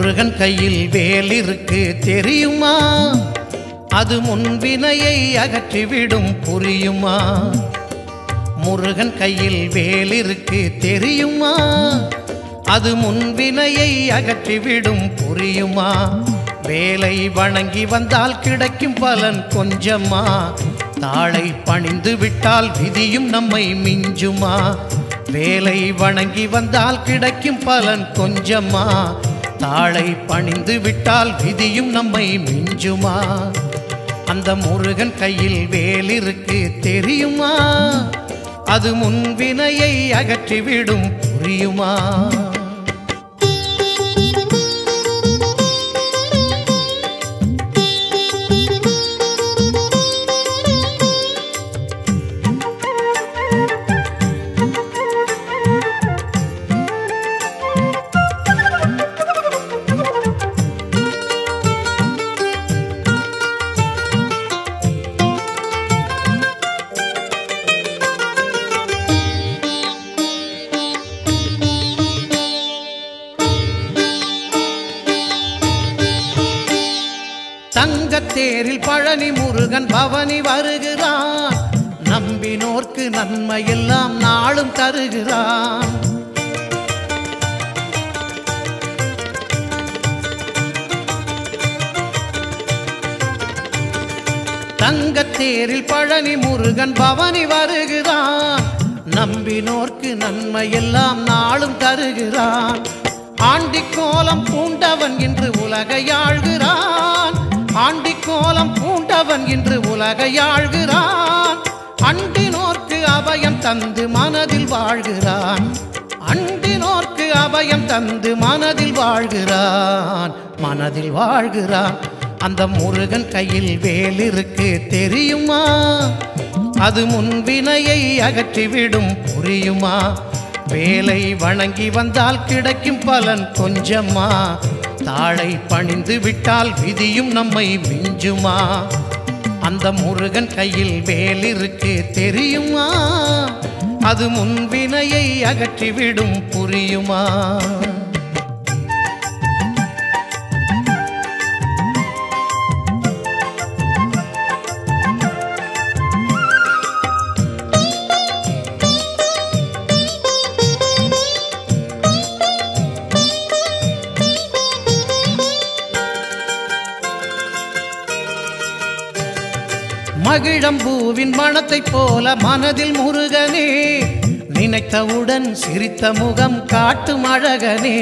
முருகன் கையில் வேல் இருக்கு தெரியுமா? அது முன்வினையை அகற்றிவிடும் புரியுமா? முருகன் கையில் வேல் இருக்கு தெரியுமா? அது முன்வினையை அகற்றிவிடும் புரியுமா? வேலை வணங்கி வந்தால் கிடைக்கும் பலன் கொஞ்சமா? தாளை பணிந்து விட்டால் விதியும் நம்மை மிஞ்சுமா? வேலை வணங்கி வந்தால் கிடைக்கும் பலன் கொஞ்சமா? தாளை பணிந்து விட்டால் விதியும் நம்மை மிஞ்சுமா? அந்த முருகன் கையில் வேல் இருக்கு தெரியுமா? அது முன்வினையை அகற்றிவிடும் புரியுமா? தங்கத்தேரில் பழனி முருகன் பவனி வருகிறான். நம்பினோர்க்கு நன்மையெல்லாம் நாளும் தருகிறான். தங்கத்தேரில் பழனி முருகன் பவனி வருகிறான். நம்பினோர்க்கு நன்மையெல்லாம் நாளும் தருகிறான். ஆண்டிக்கோலம் பூண்டவன் இன்று உலகை ஆள்கிறான். ஆண்டிக்கோலம் பூண்டவன் இன்று உலகை ஆள்கிறான். அண்டினோர்க்கு அபயம் தந்து மனதில் வாழ்கிறான். அண்டினோர்க்கு அபயம் தந்து மனதில் வாழ்கிறான். மனதில் வாழ்கிறான். அந்த முருகன் கையில் வேல் இருக்கு தெரியுமா? அது முன்வினையை அகற்றிவிடும் புரியுமா? வேலை வணங்கி வந்தால் கிடைக்கும் பலன் கொஞ்சமா? தாளை பணிந்து விட்டால் விதியும் நம்மை மிஞ்சுமா? அந்த முருகன் கையில் வேல் இருக்கு தெரியுமா? அது முன்வினையை அகற்றிவிடும் புரியுமா? மகிழம்பூவின் மணத்தைப் போல மனதில் முருகனே, நினைத்தவுடன் சிரித்த முகம் காட்டும் அழகனே.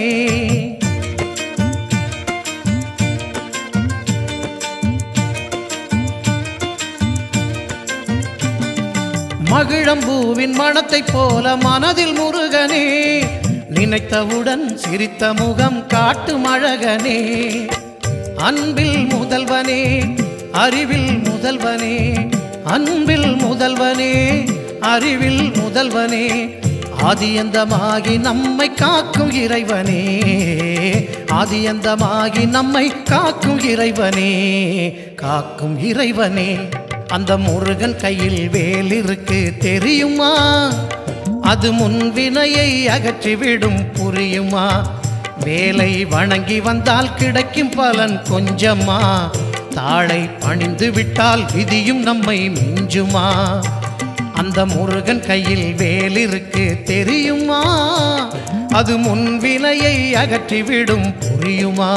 மகிழம்பூவின் மணத்தைப் போல மனதில் முருகனே, நினைத்தவுடன் சிரித்த முகம் காட்டும் அழகனே. அன்பில் முதல்வனே, அறிவில் முதல்வனே, அன்பில் முதல்வனே, அறிவில் முதல்வனே, ஆதியந்தமாகி நம்மை காக்கும் இறைவனே. ஆதியந்தமாகி நம்மை காக்கும் இறைவனே, காக்கும் இறைவனே. அந்த முருகன் கையில் வேல் இருக்கு தெரியுமா? அது முன்வினையை அகற்றிவிடும் புரியுமா? வேலை வணங்கி வந்தால் கிடைக்கும் பலன் கொஞ்சமா? தாளை பணிந்து விட்டால் விதியும் நம்மை மிஞ்சுமா? அந்த முருகன் கையில் வேல் இருக்கு தெரியுமா? அது முன்வினையை அகற்றிவிடும் புரியுமா?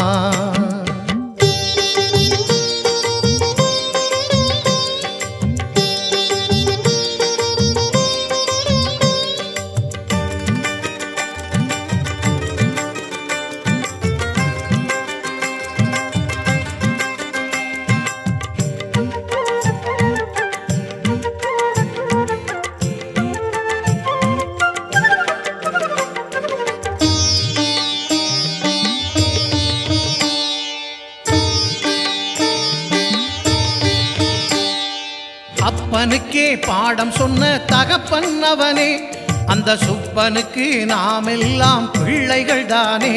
அப்பனுக்கே பாடம் சொன்ன தகப்பன் அவனே, அந்த சுப்பனுக்கு நாம் எல்லாம் பிள்ளைகள் தானே.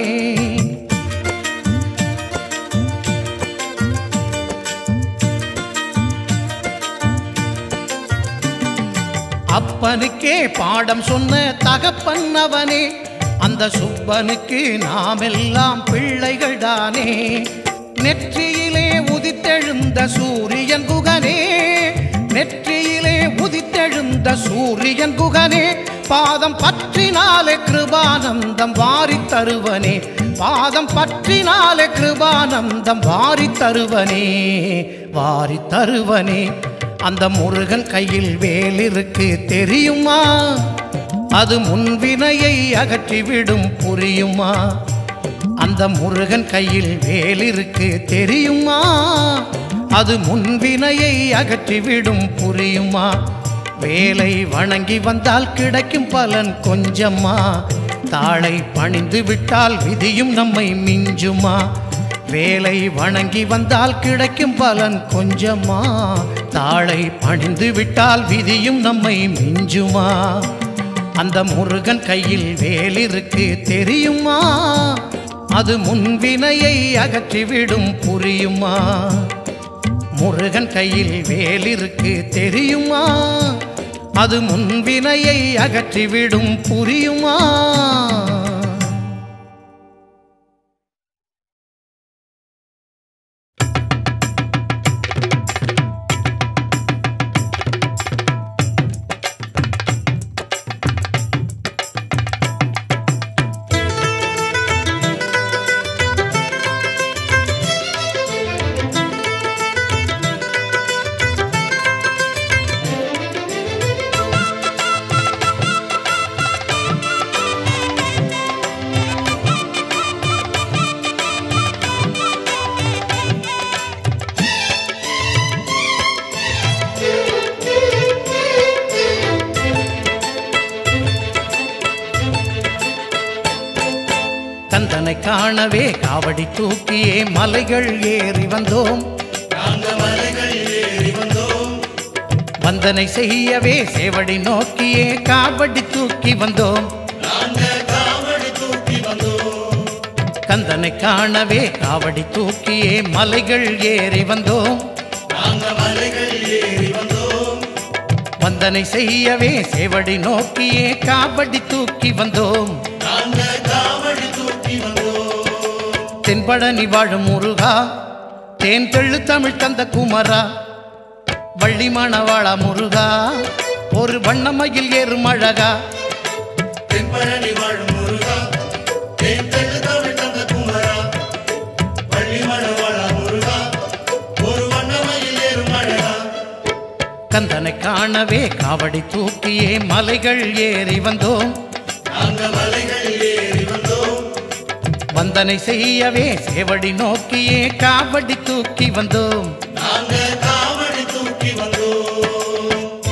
அப்பனுக்கே பாடம் சொன்ன தகப்பன் அவனே, அந்த சுப்பனுக்கு நாமெல்லாம் பிள்ளைகள் தானே. நெற்றியிலே உதித்தெழுந்த சூரியன் குகனே, நெற்றியிலே உதித்தெழுந்த சூரியன் குகனே, பாதம் பற்றினாலே கிருபானந்தம் வாரி தருவனே, பாதம் பற்றினாலே கிருபானந்தம் வாரி தருவனே, வாரி தருவனே. அந்த முருகன் கையில் வேலிருக்கு தெரியுமா, அது முன்வினையை அகற்றிவிடும் புரியுமா. அந்த முருகன் கையில் வேலிருக்கு தெரியுமா, அது முன்வினையை அகற்றிவிடும் புரியுமா. வேலை வணங்கி வந்தால் கிடைக்கும் பலன் கொஞ்சமா, தாளை பணிந்து விட்டால் விதியும் நம்மை மிஞ்சுமா. வேலை வணங்கி வந்தால் கிடைக்கும் பலன் கொஞ்சமா, தாளை பணிந்து விட்டால் விதியும் நம்மை மிஞ்சுமா. அந்த முருகன் கையில் வேலிருக்கு தெரியுமா, அது முன்வினையை அகற்றிவிடும் புரியுமா. முருகன் கையில் வேலிருக்கு தெரியுமா, அது முன்வினையை அகற்றிவிடும் புரியுமா. கந்தனை காணவே காவடி தூக்கியே மலைகள் ஏறி வந்தோம், வந்தனை செய்யவே சேவடி நோக்கியே காவடி தூக்கி வந்தோம். கந்தனை காணவே காவடி தூக்கியே மலைகள் ஏறி வந்தோம், வந்தனை செய்யவே சேவடி நோக்கியே காவடி தூக்கி வந்தோம். தென்பழனி வாழும் முருகா, தேன் தெள்ளு தமிழ் தந்த குமரா, வள்ளி மணவாளா முருகா, ஒரு வண்ணமயில் ஏறும் அழகா. தென்பழனி வாழும் முருகா, தேன் தெள்ளு தமிழ் தந்த குமரா, வள்ளி மணவாளா முருகா, ஒரு வண்ணமயில் ஏறும் அழகா. கந்தனை காணவே காவடி தூக்கியே மலைகள் ஏறி வந்தோம், மலைகள் ஏறி வந்தோம். வந்தனை செய்யவே சேவடி நோக்கியே காவடி தூக்கி வந்தோம். காவடி தூக்கி வந்தோம்.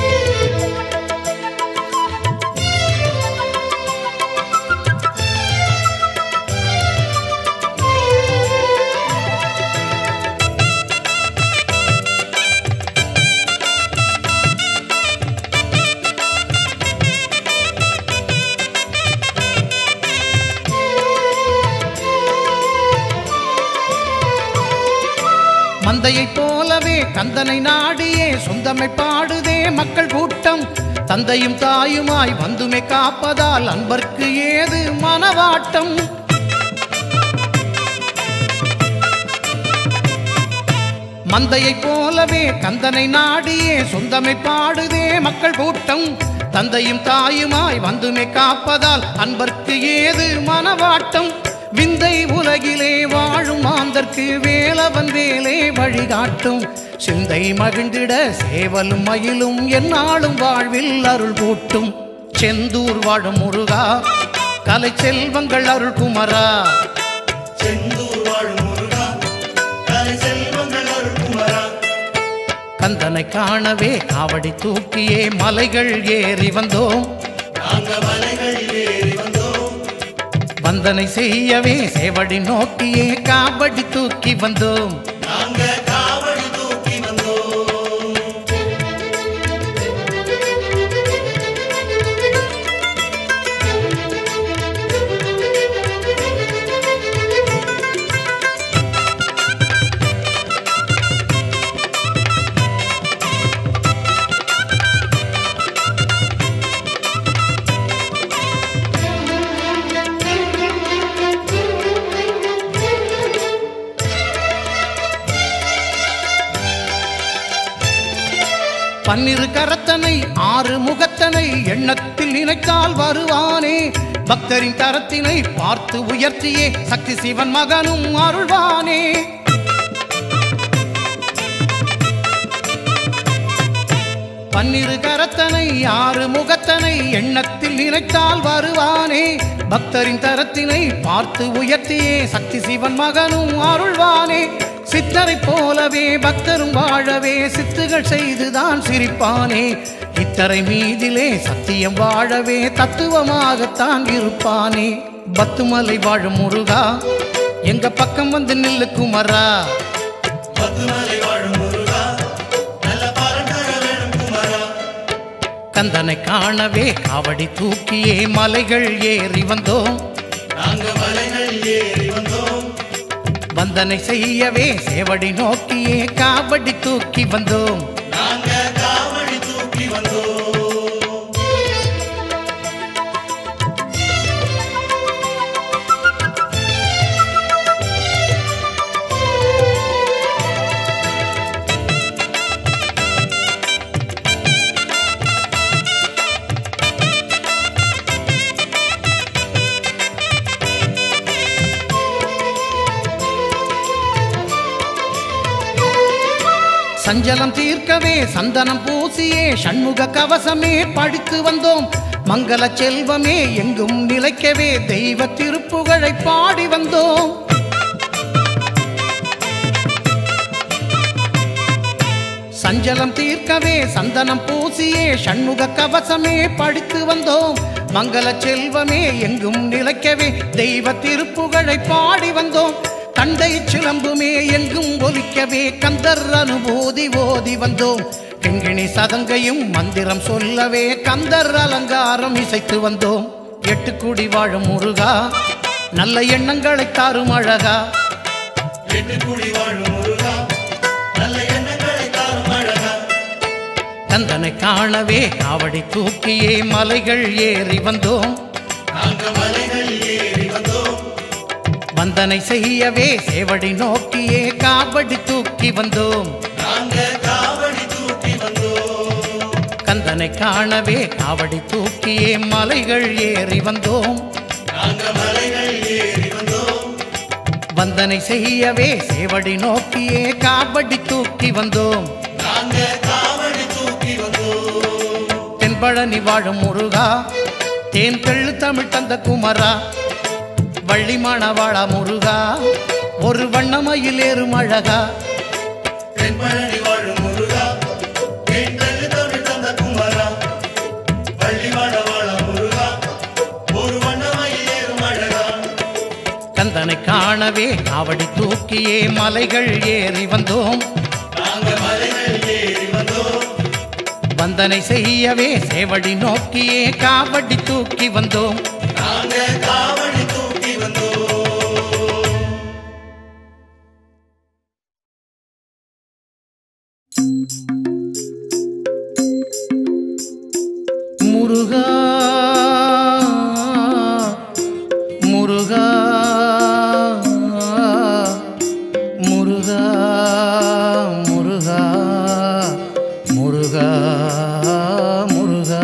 மந்தையைப் போலவே கந்தனை நாடியே சொந்தமை பாடுதே மக்கள் கூட்டம், தந்தையும் தாயுமாய் வந்துமை காப்பதால் அன்பர்க்கு ஏது மனவாட்டம். மந்தையைப் போலவே கந்தனை நாடியே சொந்தமை பாடுதே மக்கள் கூட்டம், தந்தையும் தாயுமாய் வந்துமை காப்பதால் அன்பர்க்கு ஏது மனவாட்டம். விந்தை உலகிலே வாழும் மாந்தர்க்கு வேலவன் வேலே வழிகாட்டும், சிந்தை மகிழ்ந்திட சேவலும் மயிலும் எந்நாளும் வாழ்வில் அருள் கூட்டும். செந்தூர் வாழும் முருகா, கலை செல்வங்கள் அருள் குமரா, செந்தூர் வாழும் முருகா, கலை செல்வங்கள் அருள் குமரா. கந்தனை காணவே காவடி தூக்கியே மலைகள் ஏறி வந்தோம், மலைகள் ஏறி வந்தோம். வந்தனை செய்யவே சேவடி நோக்கியே காவடி தூக்கி வந்தோம். காவடி தூக்கி வந்தோம். பன்னிரு கரத்தனை ஆறு முகத்தனை எண்ணத்தில் நினைத்தால் வருவானே பக்தரின் தரத்தினை பார்த்து உயர்த்தியே சக்தி சிவன் மகனும் அருள்வானே பன்னிரு கரத்தனை ஆறு முகத்தனை எண்ணத்தில் நினைத்தால் வருவானே பக்தரின் தரத்தினை பார்த்து உயர்த்தியே சக்தி சிவன் மகனும் அருள்வானே சித்தரை போலவே பக்தரும் வாழவே சித்துகள் செய்துதான் சிரிப்பானே இத்தரை மீதிலே சத்தியம் வாழவே தத்துவமாகத்தான் இருப்பானே பத்துமலை வாழும் முருகா எங்க பக்கம் வந்து நில்லு குமரா பத்துமலை வாழும் முருகா நல்ல பலன் தர வேணும் குமரா கந்தனை காணவே காவடி தூக்கியே மலைகள் ஏறி வந்தோம் நாங்க மலைகள் ஏறி வந்தோம் வந்தனை செய்யவே சேவடி நோக்கியே காவடி தூக்கி வந்தோம் நாங்க காவடி தூக்கி வந்தோம் சஞ்சலம் தீர்க்கவே சந்தனம் பூசியே சண்முக கவசமே படித்து வந்தோம் மங்கள செல்வமே எங்கும் நிலைக்கவே தெய்வ திருப்புகழை பாடி வந்தோம் சஞ்சலம் தீர்க்கவே சந்தனம் பூசியே சண்முக கவசமே படித்து வந்தோம் மங்கள செல்வமே எங்கும் நிலைக்கவே தெய்வ திருப்புகழை பாடி வந்தோம் தண்டை சிலம்புமே எங்கும் ஒலிக்கவே கந்தர் அனுபூதி ஓதி வந்தோம் கிங்கிணி சதங்கையும் மந்திரம் சொல்லவே கந்தர் அலங்காரம் இசைத்து வந்தோம் எட்டுக்குடி வாழும் முருகா நல்ல எண்ணங்களை தாரும் அழகா எட்டுக்குடி வாழும் முருகா நல்ல எண்ணங்களை தாரும் அழகா கந்தனை காணவே காவடி தூக்கியே மலைகள் ஏறி வந்தோம் நாங்க மலைகள் ஏறி வந்தோம் வந்தனை செய்யவே சேவடி நோக்கியே காவடி தூக்கி வந்தோம் நாங்க காவடி தூக்கி வந்தோம் கந்தனை காணவே காவடி தூக்கியே மலைகள் ஏறி வந்தோம் நாங்க மலைகள் ஏறி வந்தோம் வந்தனை செய்யவே சேவடி நோக்கியே காவடி தூக்கி வந்தோம் நாங்க காவடி தூக்கி வந்தோம் தென்பழனி வாழும் முருகா தேன் தெள்ளு தமிழ் தந்த குமரா வள்ளி மணவாளா முருகா ஒரு வண்ணமயில் ஏறும் அழகா தென்பழனி வாழும் முருகா தேன்தள்ளு தமிழ் தந்த குமரா வள்ளி மணவாளா முருகா ஒரு வண்ணமயில் ஏறும் அழகா கந்தனை காணவே காவடி தூக்கியே மலைகள் ஏறி வந்தோம் நாங்க மலைகள் ஏறி வந்தோம் வந்தனை செய்யவே சேவடி நோக்கியே காவடி தூக்கி வந்தோம் நாங்க காவடி தூக்கி வந்தோம் முருகா முருகா முருகா முருகா முருகா முருகா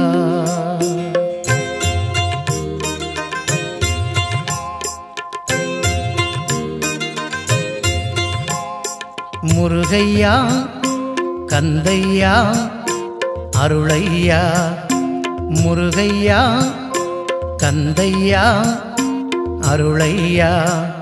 முருகையா கந்தையா அருளையா முருகையா கந்தையா அருளையா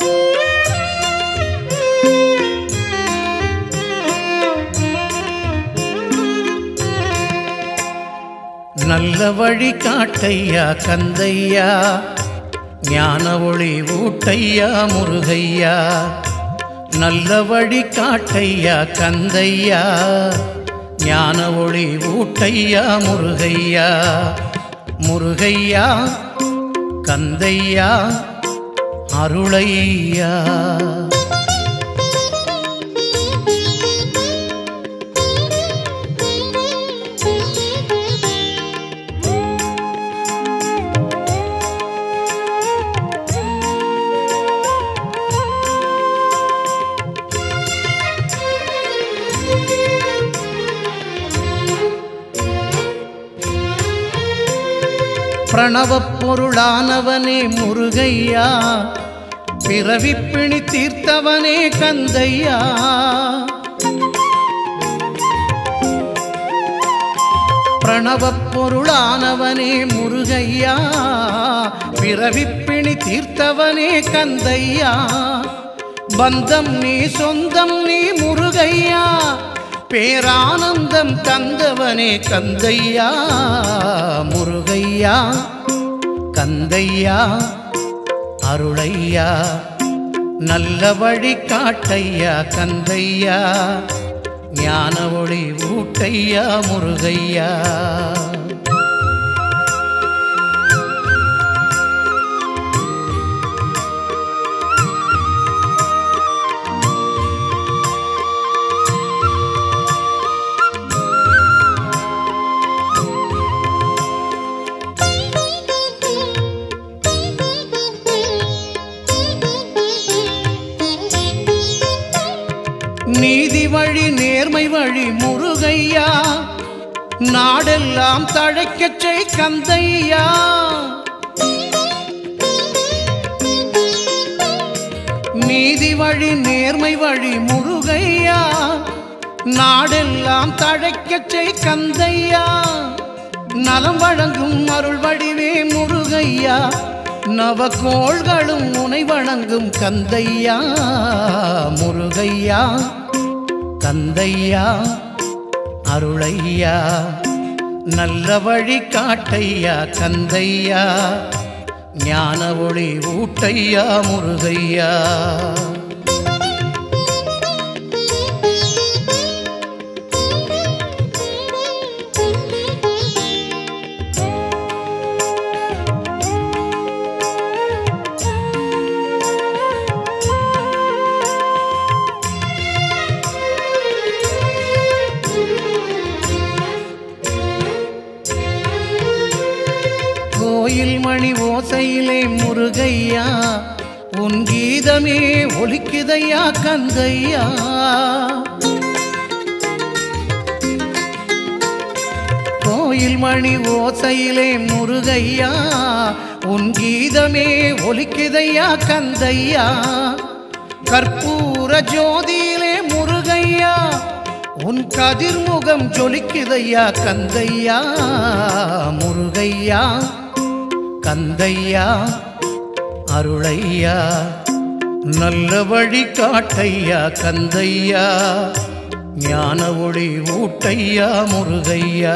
நல்ல வழி காட்டையா கந்தையா ஞான ஒளி ஊட்டையா முருகையா நல்ல வழி காட்டையா கந்தையா ஞான ஒளி ஊட்டையா முருகையா முருகையா கந்தையா அருளையா பிரணவப் பொருளானவனே முருகையா பிறவிப்பிணி தீர்த்தவனே கந்தையா பிரணவப் பொருளானவனே முருகையா பிறவிப்பிணி தீர்த்தவனே கந்தையா பந்தம் நீ சொந்தம் நீ முருகையா பேரானந்தம் தந்தவனே கந்தையா முருகையா கந்தையா அருளையா நல்ல வழி காட்டையா கந்தையா ஞான ஒளி ஊட்டையா முருகையா நீதி வழி நேர்மை வழி முருகையா நாடெல்லாம் தழைக்கச் செய் கந்தையா நீதி வழி நேர்மை வழி முருகையா நாடெல்லாம் தழைக்கச் செய் கந்தையா நலம் வழங்கும் அருள் வடிவே முருகையா நவகோள்களும் உனை வணங்கும் கந்தையா முருகையா கந்தையா அருளையா நல்ல வழி காட்டையா கந்தையா ஞான ஒளி ஊட்டையா முருகையா கோயில் மணி ஓசையிலே முருகையா உன் கீதமே ஒலிக்குதையா கந்தையா கோயில் மணி ஓசையிலே முருகையா உன் கீதமே ஒலிக்குதையா கந்தையா கற்பூர ஜோதியிலே முருகையா உன் கதிர்முகம் ஜொலிக்குதையா கந்தையா முருகையா கந்தையா அருளையா நல்ல வழி காட்டையா கந்தையா ஞான ஒளி ஊட்டையா முருகையா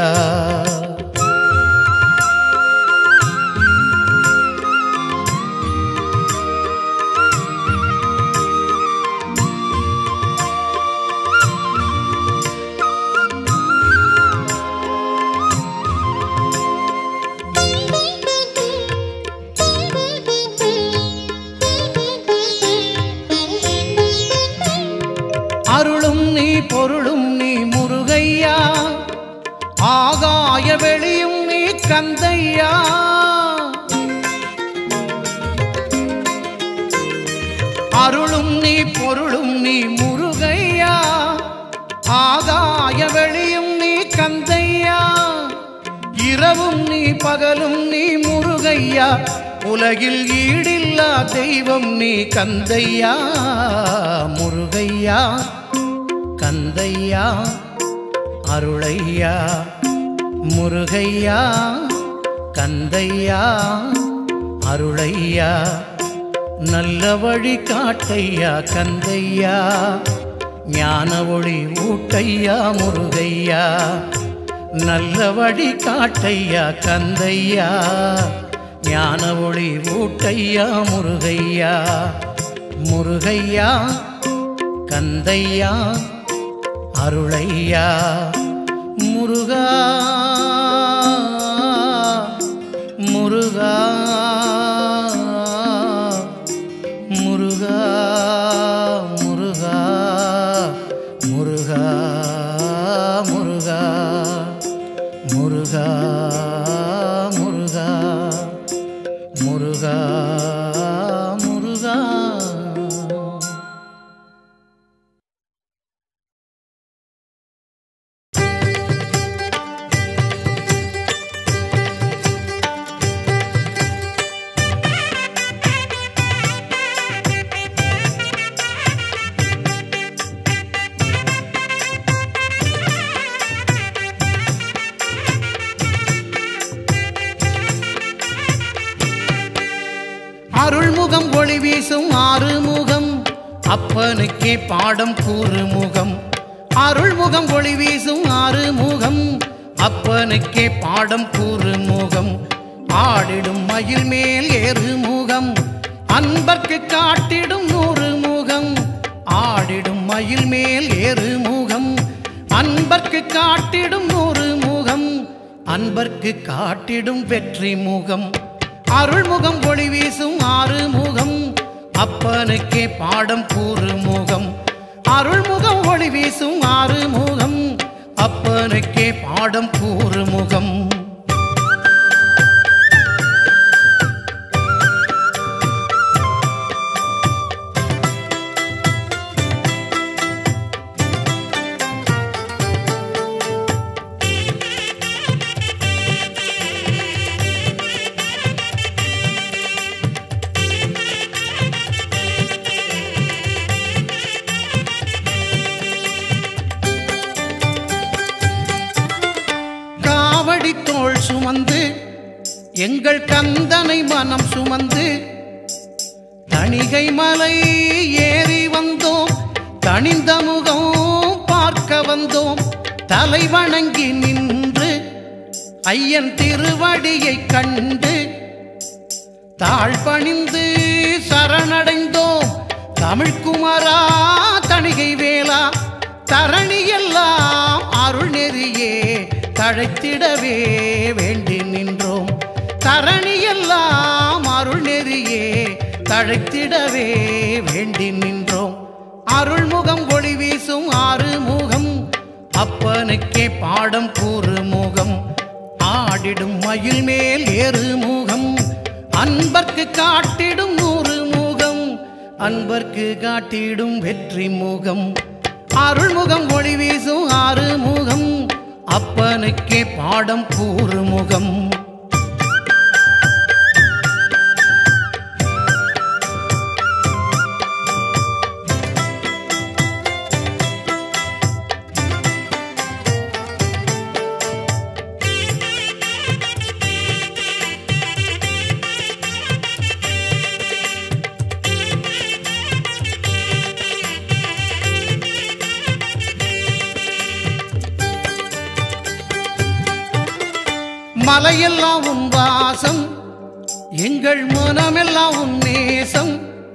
அருளும் நீ பொருளும் நீ முருகையா ஆகாய வெளியும் நீ கந்தையா அருளும் நீ பொருளும் நீ முருகையா ஆகாய வெளியும் நீ கந்தையா இரவும் நீ பகலும் நீ முருகையா உலகில் ஈடில்லா தெய்வம் நீ கந்தையா முருகையா கந்தையா அருளையா முருகையா கந்தையா அருளையா நல்ல வழி காட்டையா கந்தையா ஞான ஒளி ஊட்டையா முருகையா நல்ல வழி காட்டையா கந்தையா ஞான ஒளி ஊட்டையா முருகையா முருகையா கந்தையா அருளையா முருகா முருகா முருகா முருகா முருகா முருகா முருகா முருகா முருகா முருகா அருள்முகம் ஒளி வீசும் ஆறுமுகம் அப்பனுக்கே பாடம் கூறுமுகம் அருள்முகம் ஒளி வீசும் ஆறுமுகம் அப்பனுக்கே பாடம் கூறுமுகம் ஆடிடும் மயில் மேல் ஏறுமுகம் அன்பர்க்கு காட்டிடும் நூறு முகம் ஆடிடும் மயில் மேல் ஏறுமுகம் அன்பர்க்கு காட்டிடும் நூறு முகம் அன்பர்க்கு காட்டிடும் வெற்றி முகம் அருள்முகம் ஒளி வீசும் ஆறுமுகம் அப்பனுக்கே பாடம் கூறுமுகம் அருள்முகம் ஒளி வீசும் ஆறுமுகம் அப்பனுக்கே பாடம் கூறுமுகம் தோள் சுமந்து எங்கள் கந்தனை மனம் சுமந்து தணிகை மலை ஏறி வந்தோம் தணிந்த முகம் பார்க்க வந்தோம் தலை வணங்கி நின்று ஐயன் திருவடியை கண்டு தாழ் பணிந்து சரணடைந்தோம் தமிழ்குமரா தணிகை வேளா தரணியெல்லாம் அருள் நெறியே தழைத்திடவே வேண்டி நின்றோம் தரணியெல்லாம் அருள் நெறியே தழைத்திடவே வேண்டி நின்றோம் அருள்முகம் ஒளி வீசும் ஆறுமுகம் அப்பனுக்கே பாடம் கூறுமுகம் ஆடிடும் மயில் மேல் ஏறுமுகம் அன்பர்க்கு காட்டிடும் நூறு முகம் அன்பர்க்கு காட்டிடும் வெற்றி முகம் அருள்முகம் ஒளி வீசும் ஆறுமுகம் அப்பனுக்கே பாடம் கூறுமுகம் மலையெல்லாம் உன் வாசம் எங்கள் மனமெல்லாம் உன் நேசம்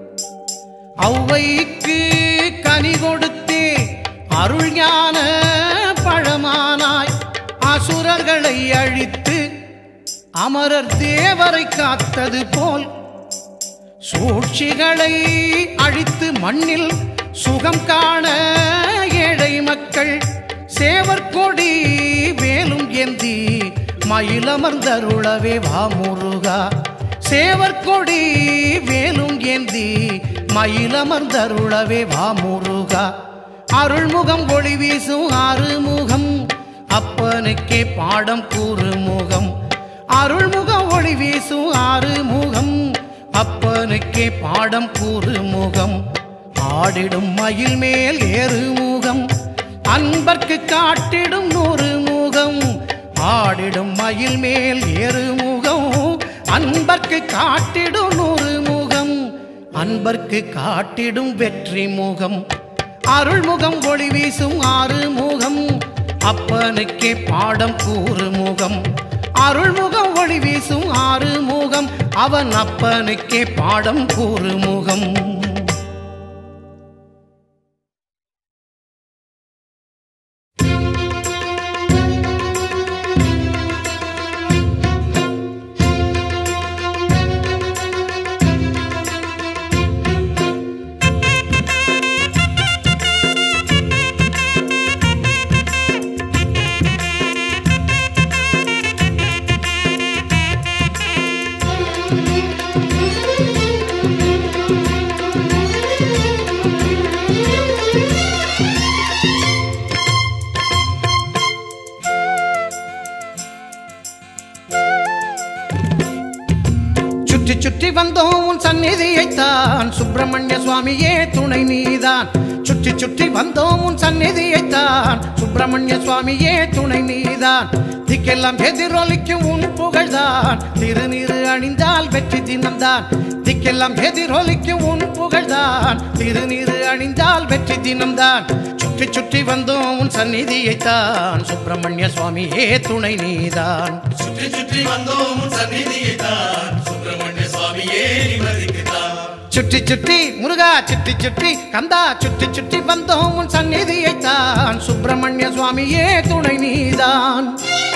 ஔவைக்கு கனி கொடுத்தே அருள் ஞான பழமானாய் அசுரர்களை அழித்து அமரர் தேவரை காத்தது போல் சூழ்ச்சிகளை அழித்து மண்ணில் சுகம் காண ஏழை மக்கள் சேவற்கொடி வேலும் ஏந்தி மயிலமர்ந்தருளவே வா முருகா சேவற்கொடி வேலும் ஏந்தி மயிலமர்ந்தருளவே வா முருகா அருள்முகம் ஒளி வீசும் ஆறுமுகம் அப்பனுக்கே பாடம் கூறுமுகம் அருள்முகம் ஒளி வீசும் ஆறுமுகம் அப்பனுக்கே பாடம் கூறுமுகம் ஆடிடும் மயில் மேல் ஏறுமுகம் அன்பர்க்கு காட்டிடும் நூறு முகம் ஆடிடும் மயில் மேல் ஏறுமுகம் அன்பர்க்கு காட்டிடும் நூறு முகம் அன்பர்க்கு காட்டிடும் வெற்றி முகம் அருள்முகம் ஒளி வீசும் ஆறுமுகம் அப்பனுக்கே பாடம் கூறுமுகம் அருள்முகம் ஒளி வீசும் ஆறுமுகம் அவன் அப்பனுக்கே பாடம் கூறுமுகம் சுற்றி வந்தோம் உன் சந்நிதியைத்தான் சுப்பிரமணிய சுவாமியே துணை நீதான் சுற்றி வந்தோம் உன் சந்நிதியைத்தான் சுப்பிரமணிய சுவாமியே துணை நீதான் திக்கெல்லாம் எதிரொலிக்கும் உன் புகழ்தான் திருநீறு அணிந்தால் வெற்றி தினம்தான் திக்கெல்லாம் எதிரொலிக்கும் உன் புகழ்தான் திருநீறு அணிந்தால் வெற்றி தினம்தான் சுற்றி சுற்றி வந்தோம் உன் சந்நிதியைத்தான் சுப்பிரமணிய சுவாமியே துணை நீதான் சுற்றி சுற்றி வந்தோம் உன் சந்நிதியைத்தான் சுப்பிரமணிய சுவாமியே நிம்மதிக்குத்தான் சுற்றி சுற்றி முருகா சுற்றி சுற்றி கந்தா சுற்றி சுற்றி வந்தோம் உன் சந்நிதியைத்தான் சுப்பிரமணிய சுவாமியே துணை நீதான்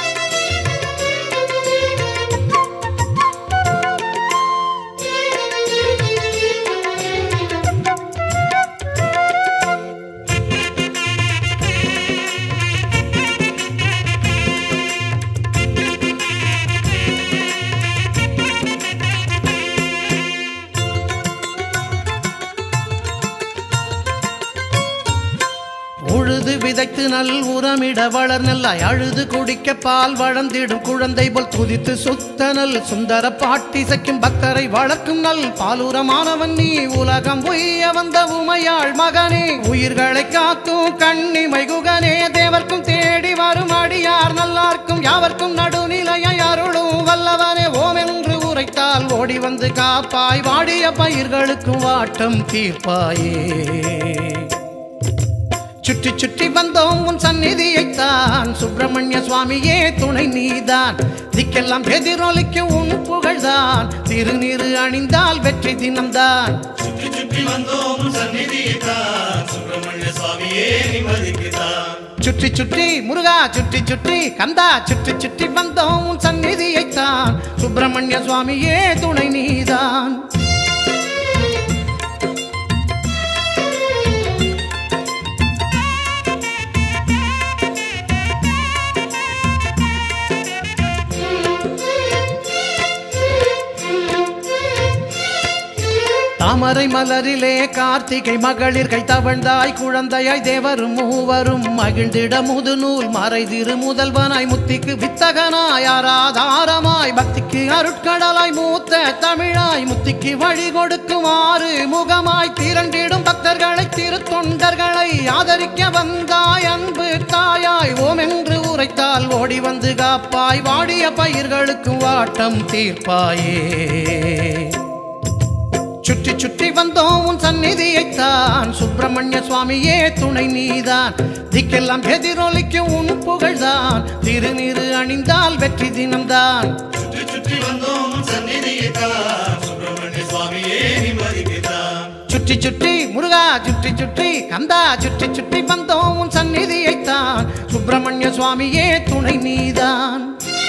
உழுது விதைத்து நல் உரமிட வளர் நல்லாய் அழுது குடிக்க பால் வளர்ந்திடும் குழந்தை போல் துதித்து சுத்த நல் சுந்தர பாட்டிசைக்கும் பக்தரை வளர்க்கும் நல் பாலுரமானவன் நீ உலகம் உய்ய வந்த உமையாள் மகனே உயிர்களை காக்கும் கண்ணிமை குகனே தேவர்க்கும் தேடி வரும் அடியார் நல்லார்க்கும் யாவர்க்கும் நடுநிலையை அருளும் வல்லவனே ஓம் என்று உரைத்தால் ஓடி வந்து காப்பாய் வாடிய பயிர்களுக்கும் வாட்டம் தீர்ப்பாயே சுற்றி சுற்றி வந்தோம் உன் சந்நிதியைத்தான் சுப்பிரமணிய சுவாமியே துணை நீதான் திக்கெல்லாம் எதிரொலிக்கும் உன் புகழ்தான் திருநீறு அணிந்தால் வெற்றி தினம்தான் சுற்றி சுற்றி வந்தோம் உன் சந்நிதியைத்தான் சுப்பிரமணிய சுவாமியே நிம்மதிக்குத்தான் சுற்றி சுற்றி முருகா சுற்றி சுற்றி கந்தா சுற்றி சுற்றி வந்தோம் உன் சந்நிதியைத்தான் சுப்பிரமணிய சுவாமியே துணை நீதான் தாமரை மலரிலே கார்த்திகை மகளிர் கை தவழ்ந்தாய் குழந்தையாய் தேவரும் மூவரும் மகிழ்ந்திட முதுநூல் மறைதிரு முதல்வனாய் முத்திக்கு வித்தகனாய் ஆராதாரமாய் பக்திக்கு அருட்கடலாய் மூத்த தமிழாய் முத்திக்கு வழி கொடுக்குமாறு முகமாய் திரண்டிடும் பக்தர்களை திருத்தொண்டர்களை ஆதரிக்க வந்தாய் அன்பு தாயாய் ஓம் என்று உரைத்தால் ஓடி வந்து காப்பாய் வாடிய பயிர்களுக்கு வாட்டம் தீர்ப்பாயே சுற்றி சுற்றி வந்தோம் உன் சந்நிதியைத்தான் சுப்பிரமணிய சுவாமியே துணை நீதான் திக்கெல்லாம் எதிரொலிக்கும் உன் புகழ்தான் திருநீறு அணிந்தால் வெற்றி தினம்தான் சுற்றி சுற்றி வந்தோம் உன் சந்நிதியைத்தான் சுப்பிரமணிய சுவாமியே நிம்மதிக்குத்தான் சுற்றி சுற்றி முருகா சுற்றி சுற்றி கந்தா சுற்றி சுற்றி வந்தோம் உன் சந்நிதியைத்தான் சுப்பிரமணிய சுவாமியே துணை நீதான்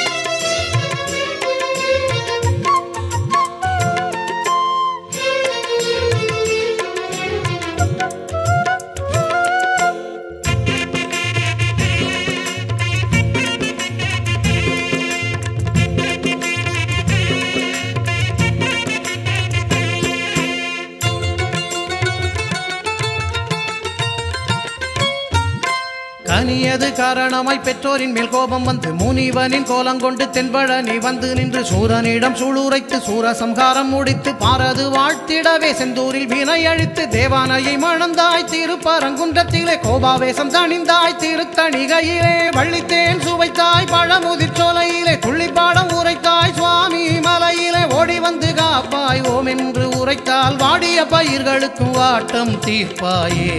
கனியது காரணமாய் பெற்றோரின் மேல் கோபம் வந்து முனிவனின் கோலங்கொண்டு தென்பழனி வந்து நின்று சூரனிடம் சூளுரைத்து சூரசம்ஹாரம் முடித்து பாரது வாழ்த்திடவே செந்தூரில் வினை அழித்து தேவானையை மணந்தாய் திருப்பரங்குன்றத்திலே கோபாவேசம் தணிந்தாய் திருத்தணிகையிலே வள்ளித்தேன் சுவைத்தாய் பழமுதிர் சோலையிலே துள்ளிப்பாடம் உரைத்தாய் சுவாமி மலையிலே ஓடி வந்து காப்பாய் ஓம் என்று உரைத்தால் வாடிய பயிர்களுக்கும் வாட்டம் தீர்ப்பாயே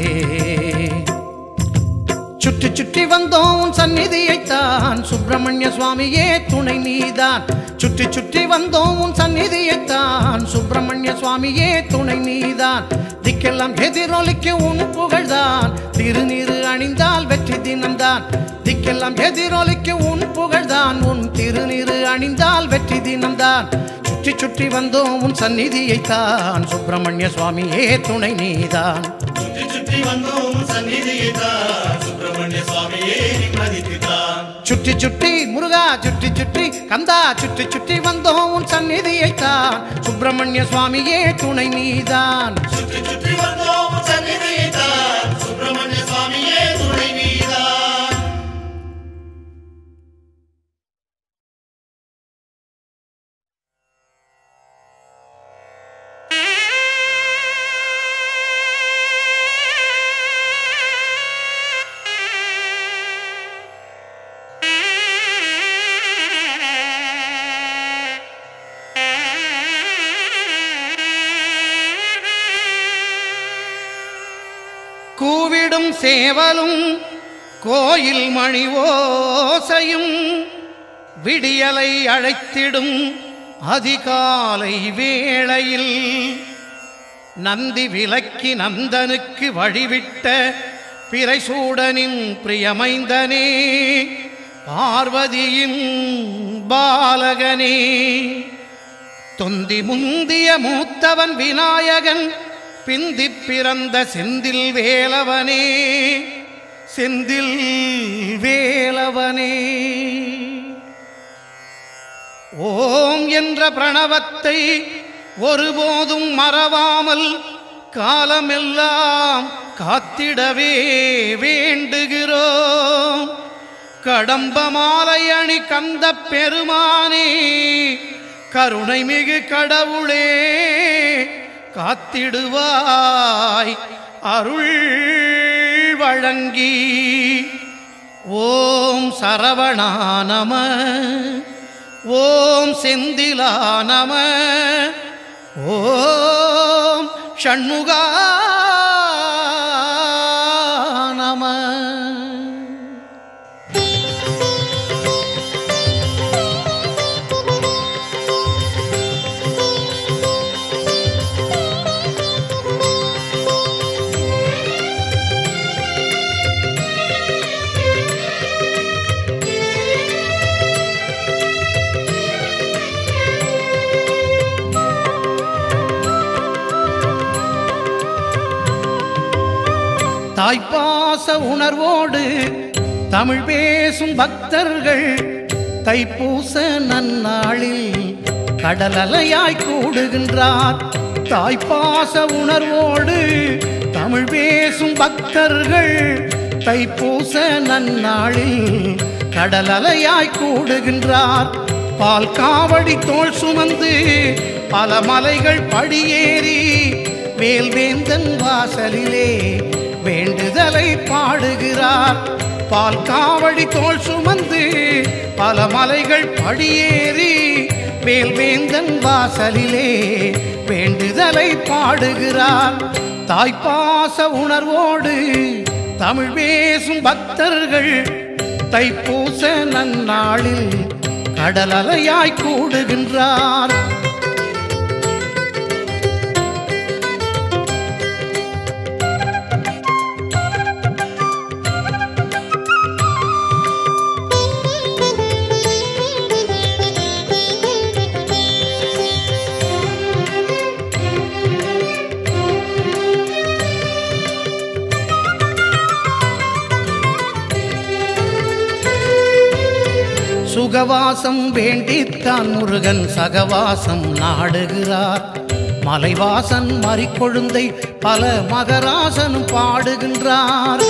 சுற்றி சுற்றி வந்தோம் உன் சந்நிதியைத்தான் சுப்பிரமணிய சுவாமியே துணை நீதான் சுற்றி சுற்றி வந்தோம் உன் சந்நிதியைத்தான் சுப்பிரமணிய சுவாமியே துணை நீதான் திக்கெல்லாம் எதிரொலிக்கும் உன் புகழ்தான் திருநீறு அணிந்தால் வெற்றி தினம்தான் திக்கெல்லாம் எதிரொலிக்கும் உன் புகழ்தான் உன் திருநீறு அணிந்தால் வெற்றி தினம்தான் சுற்றி சுற்றி வந்தோம் உன் சந்நிதியைத்தான் சுப்பிரமணிய சுவாமியே துணை நீதான் சுற்றி சுற்றி வந்தோம் உன் சந்நிதியைத்தான் சுப்பிரமணிய சுவாமியே நிம்மதிக்குத்தான் சுற்றி சுற்றி முருகா சுற்றி சுற்றி கந்தா சுற்றி சுற்றி வந்தோம் உன் சந்நிதியைத்தான் சுப்பிரமணிய சுவாமியே துணை நீதான் சுற்றி சுற்றி வந்தோம் உன் சந்நிதியைத்தான் சுப்பிரமணிய சுவாமியே துணை நீதான் கூவிடும் சேவலும் கோயில் மணி ஓசையும் விடியலை அழைத்திடும் அதிகாலை வேளையில் நந்தி விலக்கி நந்தனுக்கு வழிவிட்ட பிறைசூடனின் பிரியமைந்தனே பார்வதியின் பாலகனே தொந்தி முந்திய மூத்தவன் விநாயகன் பிந்தி பிறந்த செந்தில் வேலவனே செந்தில் வேலவனே ஓம் என்ற பிரணவத்தை ஒருபோதும் மறவாமல் காலமெல்லாம் காத்திடவே வேண்டுகிறோம். கடம்ப மாலை அணி கந்த பெருமானே கருணை மிகு கடவுளே காத்திடுவாய் அருள் வழங்கி. ஓம் சரவணா நம, ஓம் செந்திலா நம, ஓம் ஷண்முகா நம. தாய்ப்பாச உணர்வோடு தமிழ் பேசும் பக்தர்கள் தைப்பூச நன்னாளில் கடலலையாய் கூடுகின்றார். தாய்ப்பாச உணர்வோடு தமிழ் பேசும் பக்தர்கள் தைப்பூச நன்னாளில் கடலலையாய் கூடுகின்றார். பால் காவடி தோள் சுமந்து பல மலைகள் படியேறி வேல்வேந்தன் வாசலிலே வேண்டுதலை பாடுகிறார். பால் காவடி தோள் சுமந்து பல மலைகள் படியேறி வேல்வேந்தன் வாசலிலே வேண்டுதலை பாடுகிறார். தாய்ப்பாச உணர்வோடு தமிழ் பேசும் பக்தர்கள் தைப்பூச நன்னாளில் கடலலையாய் கூடுகின்றார். சுகவாசம் வேண்டித்தான் முருகன் சகவாசம் நாடுகிறார். மலைவாசன் மறிக்கொழுந்தை பல மகராசனும் பாடுகின்றார்.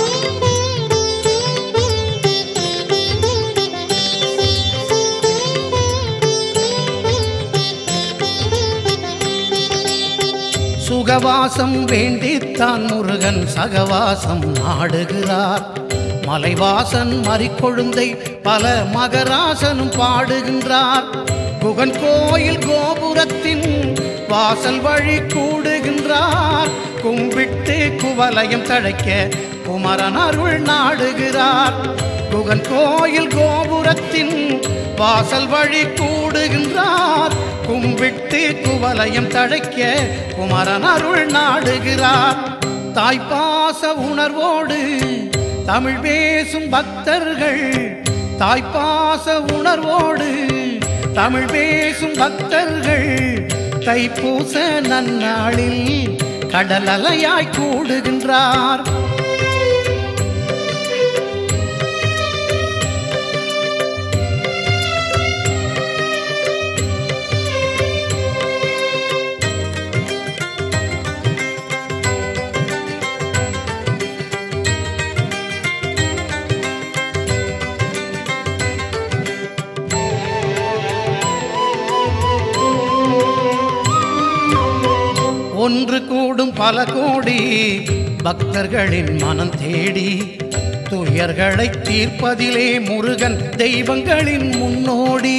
சுகவாசம் வேண்டித்தான் முருகன் சகவாசம் நாடுகிறார். மலைவாசன் மறிக்கொழுந்தை பல மகராசனும் பாடுகின்றார். குகன் கோயில் கோபுரத்தின் வாசல் வழி கூடுகின்றார். கும்பிட்டு குவலயம் தழைக்க குமரன் அருள் நாடுகிறார். குகன் கோயில் கோபுரத்தின் வாசல் வழி கூடுகின்றார். கும்பிட்டு குவலயம் தழைக்க குமரன் அருள் நாடுகிறார். தாய்ப்பாச உணர்வோடு தமிழ் பேசும் பக்தர்கள் தாய்ப்பாச உணர்வோடு தமிழ் பேசும் பக்தர்கள் தைப்பூச நன்னாளில் கடலலையாய் கூடுகின்றார். ஒன்று கூடும் பல கோடி பக்தர்களின் மனம் தேடி துயர்களை தீர்ப்பதிலே முருகன் தெய்வங்களின் முன்னோடி.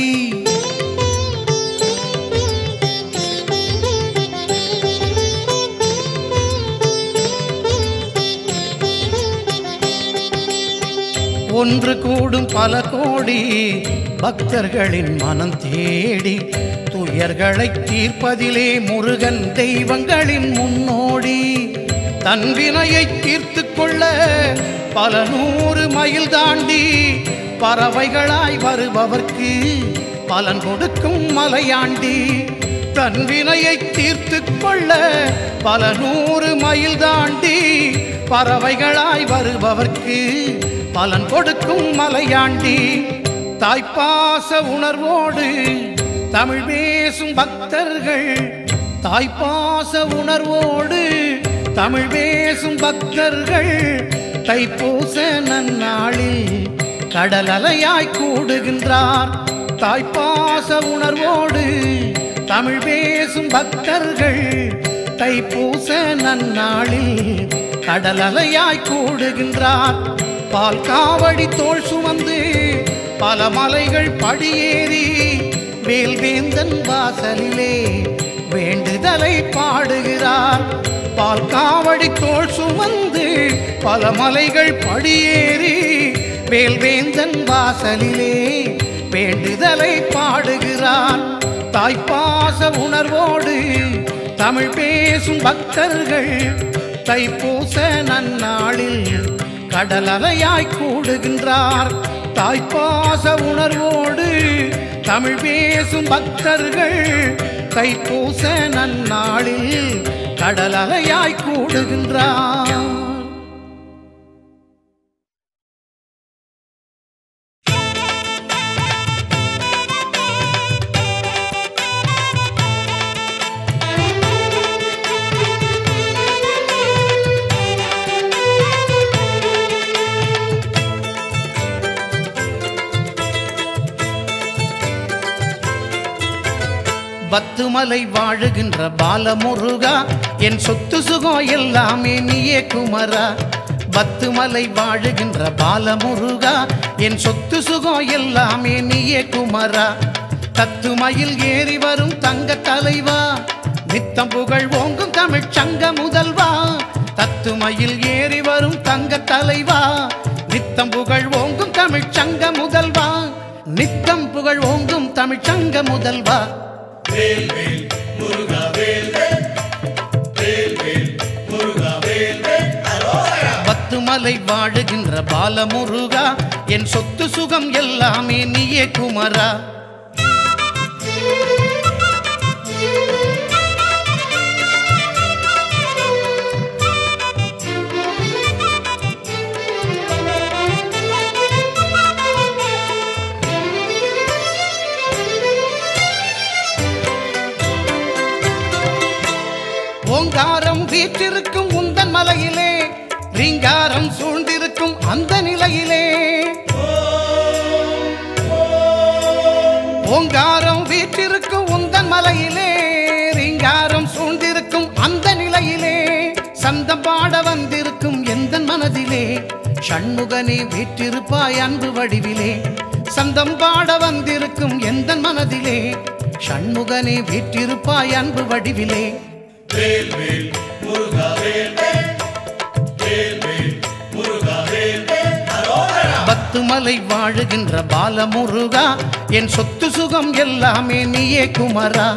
ஒன்று கூடும் பல கோடி பக்தர்களின் மனம் தேடி துயர்களை தீர்ப்பதிலே முருகன் தெய்வங்களின் முன்னோடி தன் வினையை தீர்த்து கொள்ள பல 100 மைல் தாண்டி பறவைகளாய் வருபவர்க்கு பலன் கொடுக்கும் மலையாண்டி தன் வினையை தீர்த்து கொள்ள பல 100 மைல் தாண்டி பறவைகளாய் வருபவர்க்கு பலன் கொடுக்கும் மலையாண்டி தாய்ப்பாச உணர்வோடு தமிழ் பேசும் பக்தர்கள் தாய்ப்பாச உணர்வோடு தமிழ் பேசும் பக்தர்கள் தைப்பூச நன்னாளில் கடல் அலையாய் கூடுகின்றார் தாய்ப்பாச உணர்வோடு தமிழ் பேசும் பக்தர்கள் தைப்பூச நன்னாளில் கடல் அலையாய் கூடுகின்றார் பால் காவடி தோள் சுமந்து பல மலைகள் படியேறி வேல்வேந்தன் வாசலிலே வேண்டுதலை பாடுகிறார் பால் காவடி தோள் சுமந்து பல மலைகள் படியேறி வேல்வேந்தன் வாசலிலே வேண்டுதலை பாடுகிறார் தாய்ப்பாச உணர்வோடு தமிழ் பேசும் பக்தர்கள் தைப்பூச நன்னாளில் கடல் அலையாய் கூடுகின்றார் தாய்ப்பாச உணர்வோடு தமிழ் பேசும் பக்தர்கள் தைப்பூச நன்னாளில் கடல் அலையாய் கூடுகின்றார் பத்துமலை வாழுகின்ற பாலமுருகா என் சொத்து சுகம் எல்லாமே நீயே குமரா பத்துமலை வாழுகின்ற பாலமுருகா என் சொத்து சுகம் எல்லாமே நீயே குமரா தத்துமயில் ஏறி வரும் தங்க தலைவா நித்தம் புகழ் ஓங்கும் தமிழ் சங்க முதல்வா தத்துமயில் ஏறி வரும் தங்க தலைவா நித்தம் புகழ் ஓங்கும் தமிழ் சங்க முதல்வா நித்தம் புகழ் ஓங்கும் தமிழ் சங்க முதல்வா வேல் வேல் முருகா வேல் வேல் வேல் வேல் முருகா வேல் வேல் அரோகரா பத்துமலை வாழுகின்ற பாலமுருகா என் சொத்து சுகம் எல்லாமே நீயே குமரா ஓங்காரம் வீற்றிருக்கும் உந்தன் மலையிலே ரீங்காரம் சூழ்ந்திருக்கும் அந்த நிலையிலே ஓங்காரம் வீற்றிருக்கும் உந்தன் மலையிலே ரீங்காரம் சூழ்ந்திருக்கும் அந்த நிலையிலே சந்தம் பாட வந்திருக்கும் எந்தன் மனதிலே ஷண்முகனே வீற்றிருப்பாய் அன்பு வடிவிலே சந்தம் பாட வந்திருக்கும் எந்தன் மனதிலே ஷண்முகனே வீற்றிருப்பாய் அன்பு வடிவிலே வேல் வேல் முருகா வேல் வேல் வேல் வேல் முருகா வேல் வேல் அரோகரா பத்துமலை வாழுகின்ற பாலமுருகா என் சொத்து சுகம் எல்லாமே நீயே குமரா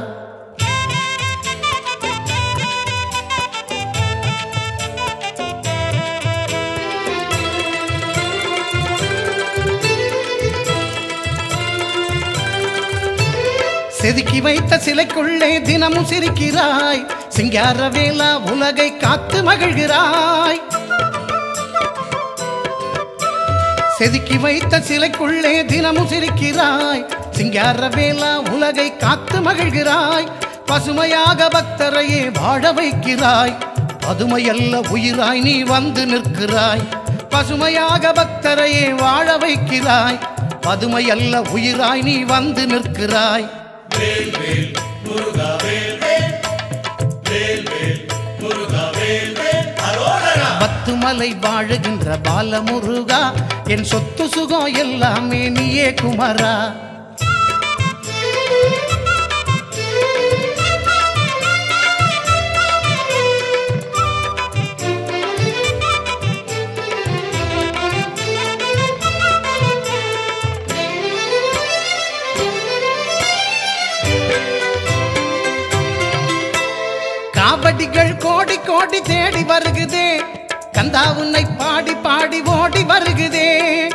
செதுக்கி வைத்த சிலைக்குள்ளே தினமும் சிரிக்கிறாய் சிங்கார வேலா உலகை காத்து மகிழ்கிறாய் செதுக்கி வைத்த சிலைக்குள்ளே தினமும் சிரிக்கிறாய் சிங்கார வேலா உலகை காத்து மகிழ்கிறாய் பசுமையாக பக்தரையே வாழ வைக்கிறாய் பதுமையல்ல உயிராய் நீ வந்து நிற்கிறாய் பசுமையாக பக்தரையே வாழ வைக்கிறாய் பதுமையல்ல உயிராய் நீ வந்து நிற்கிறாய் வேல் வேல் முருகா வேல் வேல் வேல் வேல் முருகா வேல் வேல் அரோகரா பத்துமலை வாழுகின்ற பாலமுருகா என் சொத்து சுகம் எல்லாமே நீயே குமரா காவடிகள் கோடி கோடி தேடி வருகுதே, கந்தா உன்னை பாடி பாடி ஓடி வருகுதே.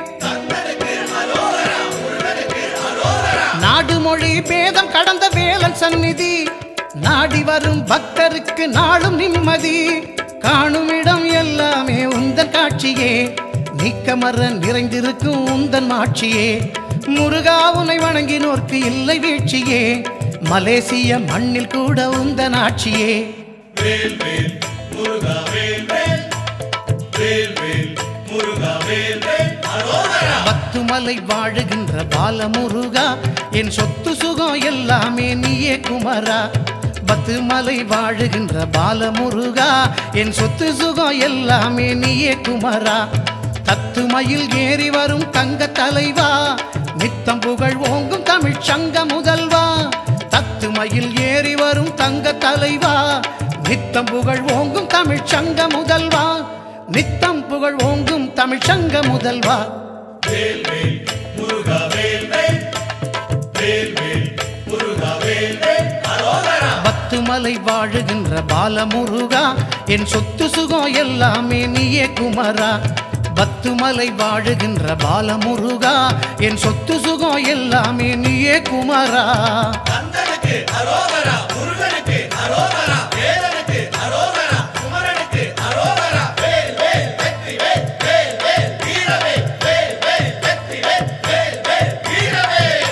நாடு மொழி பேதம் கடந்த வேலன் சந்நிதி, நாடி வரும் பக்தருக்கு நாளும் நிம்மதி. காணுமிடம் எல்லாமே உந்தன் காட்சியே, நீக்கமர நிறைந்திருக்கும் உந்தன் மாட்சியே. முருகா உன்னை வணங்கினோர்க்கு இல்லை வீழ்ச்சியே, மலேசிய மண்ணில் கூட உந்தன் ஆட்சியே. வேல் வேல் முருகா வேல் வேல், வேல் வேல் முருகா வேல் வேல் அரோகரா. பத்துமலை வாழுகின்ற பாலமுருகா, என் சொத்து சுகம் எல்லாமே நீயே குமரா. பத்துமலை வாழுகின்ற பாலமுருகா, என் சொத்து சுகம் எல்லாமே நீயே குமரா. தத்துமையில் ஏறி வரும் தங்க தலைவா, நித்தம் புகழ் ஓங்கும் தமிழ் சங்க முதல்வா. தத்துமையில் ஏறி வரும் தங்க தலைவா, நித்தம் புகழ் ஓங்கும் தமிழ் சங்க முதல்வா. நித்தம் புகழ் ஓங்கும் தமிழ் சங்க முதல்வா. வேல் வேல் முருகா வேல் வேல், வேல் வேல் முருகா வேல் வேல் அரோகரா. பத்துமலை வாழுகின்ற பாலமுருகா, என் சொத்து சுகம் எல்லாமே நீயே குமரா. பத்துமலை வாழுகின்ற பாலமுருகா, என் சொத்து சுகம் எல்லாமே நீயே குமரா. கந்தனுக்கு அரோகரா, முருகனுக்கு அரோகரா, வேலனுக்கு அரோகரா, குமரனுக்கு அரோகரா. வேல் வேல் வெற்றி வேல், வேல் வேல் வீரவேல், வேல் வேல் வெற்றி வேல், வேல் வேல் வீரவேல்.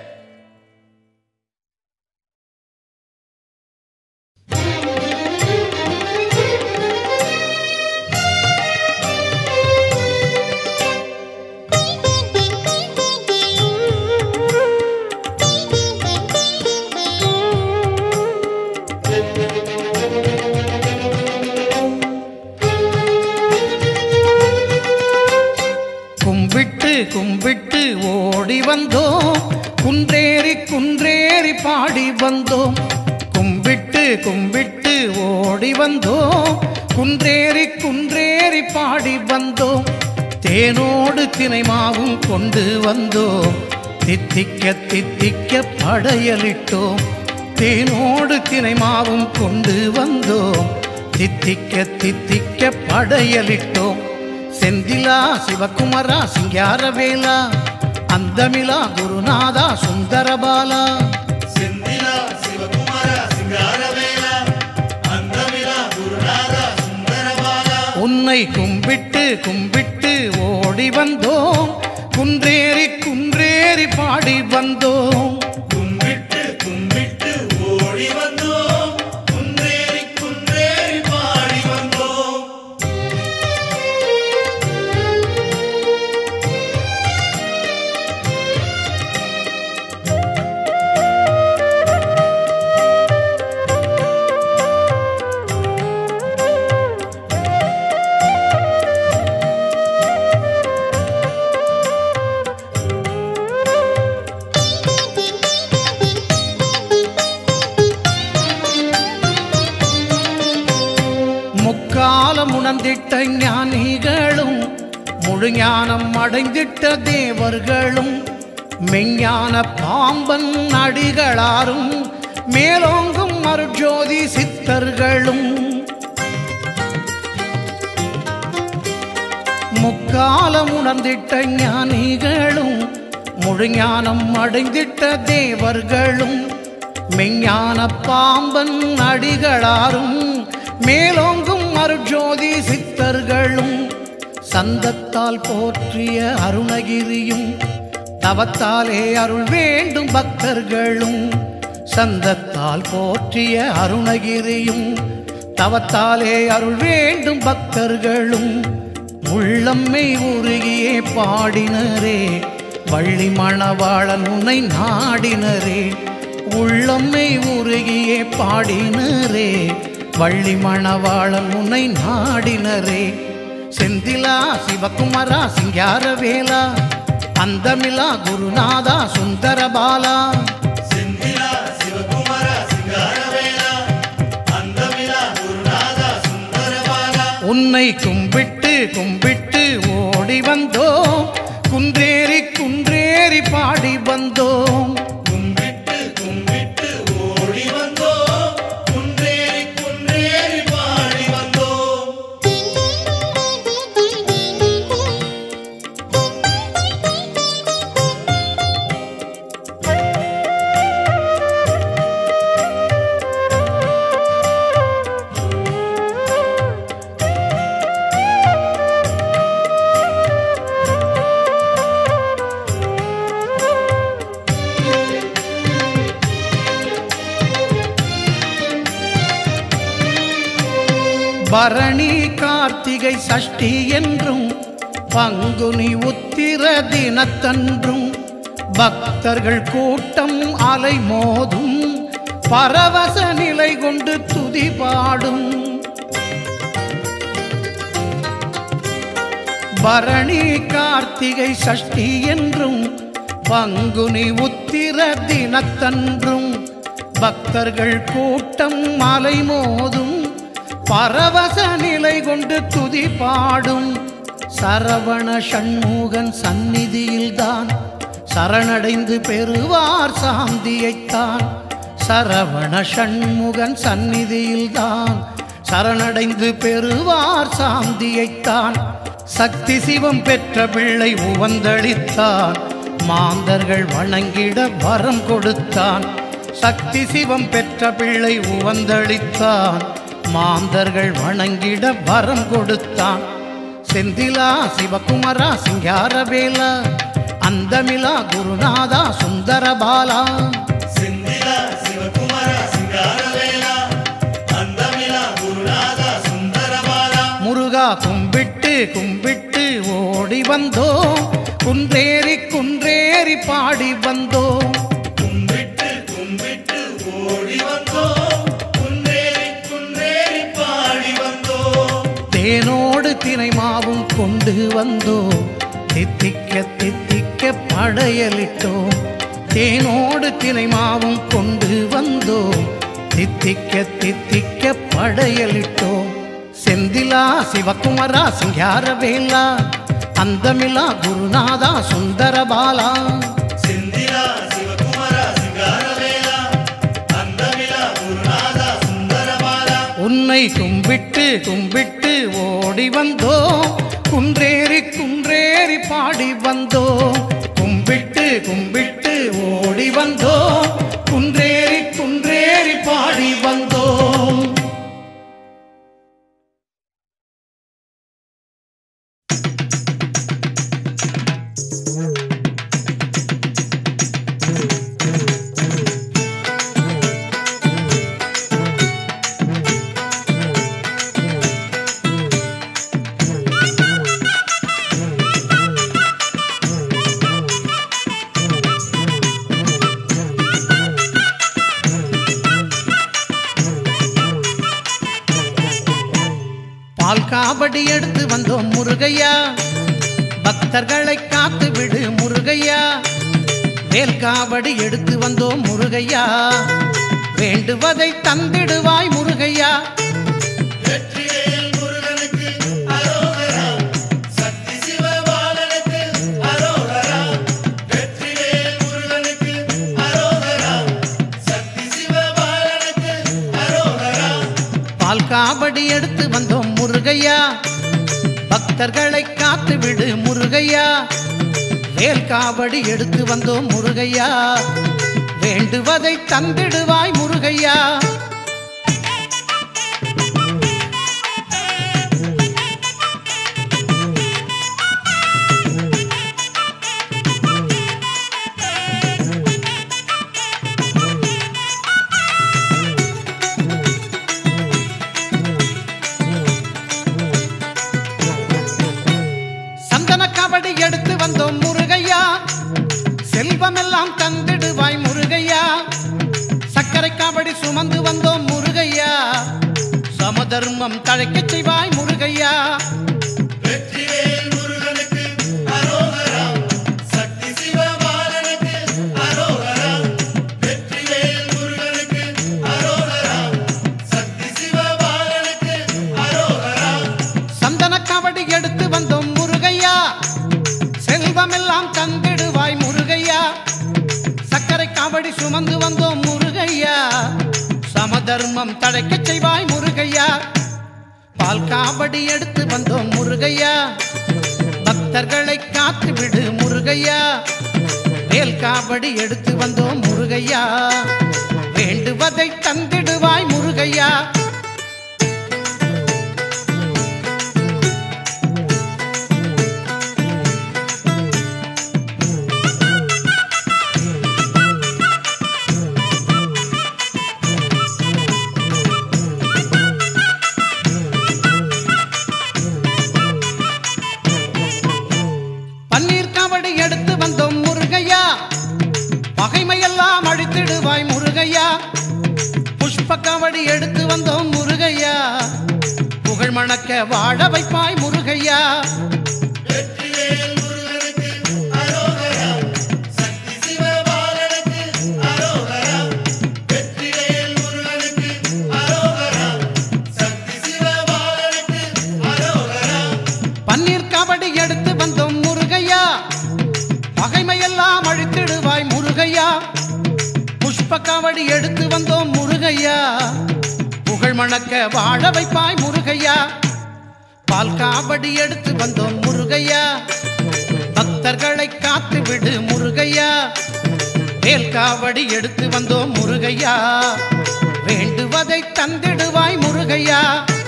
கும்பிட்டு கும்பிட்டு ஓடி வந்தோம், குன்றேறி குன்றேறி பாடி வந்தோம். கும்பிட்டு கும்பிட்டு ஓடி வந்தோம், குன்றேறி குன்றேறி பாடி வந்தோம். தேனோடு தினைமாவும் கொண்டு வந்தோம், தித்திக்க தித்திக்க படையலிட்டோம். தேனோடு தினைமாவும் கொண்டு வந்தோம், தித்திக்க தித்திக்க படையலிட்டோம். செந்திலா சிவகுமரா சிங்காரவேலா, அந்தமிலா குருநாதா சுந்தரபாலா. செந்திலா சிவகுமாரா சிங்காரவேலா, அந்தமிலா குருநாதா சுந்தரபாலா. உன்னை கும்பிட்டு கும்பிட்டு ஓடி வந்தோம், குன்றேறி குன்றேறி பாடி வந்தோம். கும்பிட்டு கும்பிட்டு ஓடி வந்தோம், குன்றேறி குன்றேறி பாடி வந்தோம். முக்காலம் உணர்ந்திட்ட ஞானிகளும், முழு ஞானம் அடைந்திட்ட தேவர்களும், மெஞ்ஞான பாம்பன் அடிகளாரும், மேலோங்கும் அருட்ஜோதி சித்தர்களும். முக்காலம் உணர்ந்திட்ட ஞானிகளும், முழு ஞானம் அடைந்திட்ட தேவர்களும், மெஞ்ஞான பாம்பன் அடிகளாரும், மேலோங்கும் அருட்ஜோதி சித்தர்களும். சந்தத்தால் போற்றிய அருணகிரியும், தவத்தாலே அருள் வேண்டும் பக்தர்களும். சந்தத்தால் போற்றிய அருணகிரியும், தவத்தாலே அருள் வேண்டும் பக்தர்களும். உள்ளம்மை உருகியே பாடினரே, வள்ளி மணவாளன் உன்னை நாடினரே. உள்ளம்மை உருகியே பாடினரே, வள்ளி மணவாளன் உன்னை நாடினரே. செந்திலா சிவகுமரா சிங்காரவேலா, அந்தமிலா குருநாதா சுந்தரபாலா. செந்திலா சிவகுமாரா சிங்காரவேலா, அந்தமிலா குருநாதா சுந்தரபாலா. உன்னை கும்பிட்டு கும்பிட்டு ஓடி வந்தோம், குன்றேறி குன்றேறி பாடி வந்தோம். கும்பிட்டு கும்பிட்டு ஓடி வந்தோம், குன்றேறி குன்றேறி பரணி கார்த்திகை சஷ்டி என்றும் பங்குனி உத்திர தினத்தன்றும் பக்தர்கள் கூட்டம் அலைமோதும் பரவச நிலை கொண்டு துதி பாடும். பரணி கார்த்திகை சஷ்டி என்றும் பங்குனி உத்திர தினத்தன்றும் பக்தர்கள் கூட்டம் அலைமோதும் பரவச நிலை கொண்டு துதி பாடும். சரவண சண்முகன் சந்நிதியில்தான் சரணடைந்து பெறுவார் சாந்தியைத்தான். சரவண சண்முகன் சந்நிதியில்தான் சரணடைந்து பெறுவார் சாந்தியைத்தான். சக்தி சிவம் பெற்ற பிள்ளை உவந்தளித்தான் மாந்தர்கள் வணங்கிட வரம் கொடுத்தான். சக்தி சிவம் பெற்ற பிள்ளை உவந்தளித்தான் மாந்தர்கள் வணங்கிட வரம் கொடுத்தான். செந்திலா சிவகுமரா சிங்காரவேலா அந்தமிலா குருநாதா சுந்தரபாலா. செந்திலா சிவகுமரா சிங்காரவேலா அந்தமிலா குருநாதா சுந்தரபாலா. முருகா கும்பிட்டு கும்பிட்டு ஓடி வந்தோம் குன்றேறி குன்றேறி பாடி வந்தோம். கும்பிட்டு கும்பிட்டு ஓடி வந்தோம் குன்றேறி குன்றேறி பாடி வந்தோம். தேனோடு தினைமாவும் கொண்டு வந்தோம் தித்திக்க தித்திக்க படையலிட்டோம். தேனோடு தினைமாவும் கொண்டு வந்தோம் தித்திக்க தித்திக்க படையலிட்டோம். செந்திலா சிவகுமரா சிங்காரவேலா அந்தமிலா குருநாதா சுந்தரபாலா. செந்திலா சிவகுமரா சிங்காரவேலா அந்தமிலா குருநாதா சுந்தரபாலா. உன்னை கும்பிட்டு கும்பிட்டு ஓடி வந்தோம் குன்றேறி குன்றேறி பாடி வந்தோம். கும்பிட்டு கும்பிட்டு ஓடி வந்தோம் குன்றேறி குன்றேறி பாடி வந்தோம். பால் காவடி எடுத்து வந்தோம் முருகையா பக்தர்களை காத்து விடு முருகையா. வேல் காவடி எடுத்து வந்தோம் முருகையா வேண்டுவதை தந்திடுவாய் முருகையா. வெற்றிவேல் முருகனுக்கு அரோகரா சக்தி சிவபாலனுக்கு அரோகரா. வெற்றிவேல் முருகனுக்கு அரோகரா சக்தி சிவபாலனுக்கு அரோகரா. பால் காவடி எடுத்து வந்தோம் முருகையா பக்தர்களை காத்து விடு முருகையா. வேல் காவடி எடுத்து வந்தோம் முருகையா வேண்டுவதை தந்திடுவாய் முருகையா. சந்தன காவடி எடுத்து வந்தோம் முருகையா செல்வமெல்லாம் தந்திடுவாய் முருகையா. சக்கரை காவடி சுமந்து வந்தோம் முருகையா சமதர்மம் தழைக்கச் செய்வாய் முருகையா. வெற்றிவேல் முருகனுக்கு அரோகரா சக்தி சிவபாலனுக்கு அரோகரா. வெற்றிவேல் முருகனுக்கு அரோகரா சக்தி சிவபாலனுக்கு அரோகரா. சந்தன காவடி எடுத்து வந்தோம் முருகையா செல்வமெல்லாம் தந்திடுவாய் முருகையா. சக்கரை காவடி சுமந்து வந்தோம் முருகையா சமதர்மம் தழைக்கச் செய்வாய் முருகையா. பால் காவடி எடுத்து வந்தோம் முருகையா பக்தர்களை காத்து விடு முருகையா. வேல் காவடி எடுத்து வந்தோம் முருகையா வேண்டுவதை தந்திடுவாய் முருகையா. வாழ வைப்பாய் முருகையா. வெற்றிவேல் முருகனுக்கு அரோகரா. சக்தி சிவபாலனுக்கு அரோகரா. வெற்றிவேல் முருகனுக்கு அரோகரா. சக்தி சிவபாலனுக்கு அரோகரா. பன்னீர் கபடி எடுத்து வந்தோம் முருகையா. பகைமையெல்லாம் அழித்திடுவாய் முருகையா. புஷ்ப கபடி எடுத்து வந்தோம் முருகையா. புகழ் மணக்க வாழ வைப்பாய் முருகையா. பால் காவடி எடுத்து வந்தோம் முருகையா. பக்தர்களை காத்து விடு முருகையா. வேல் காவடி எடுத்து வந்தோம் முருகையா. வேண்டுவதை தந்திடுவாய் முருகையா.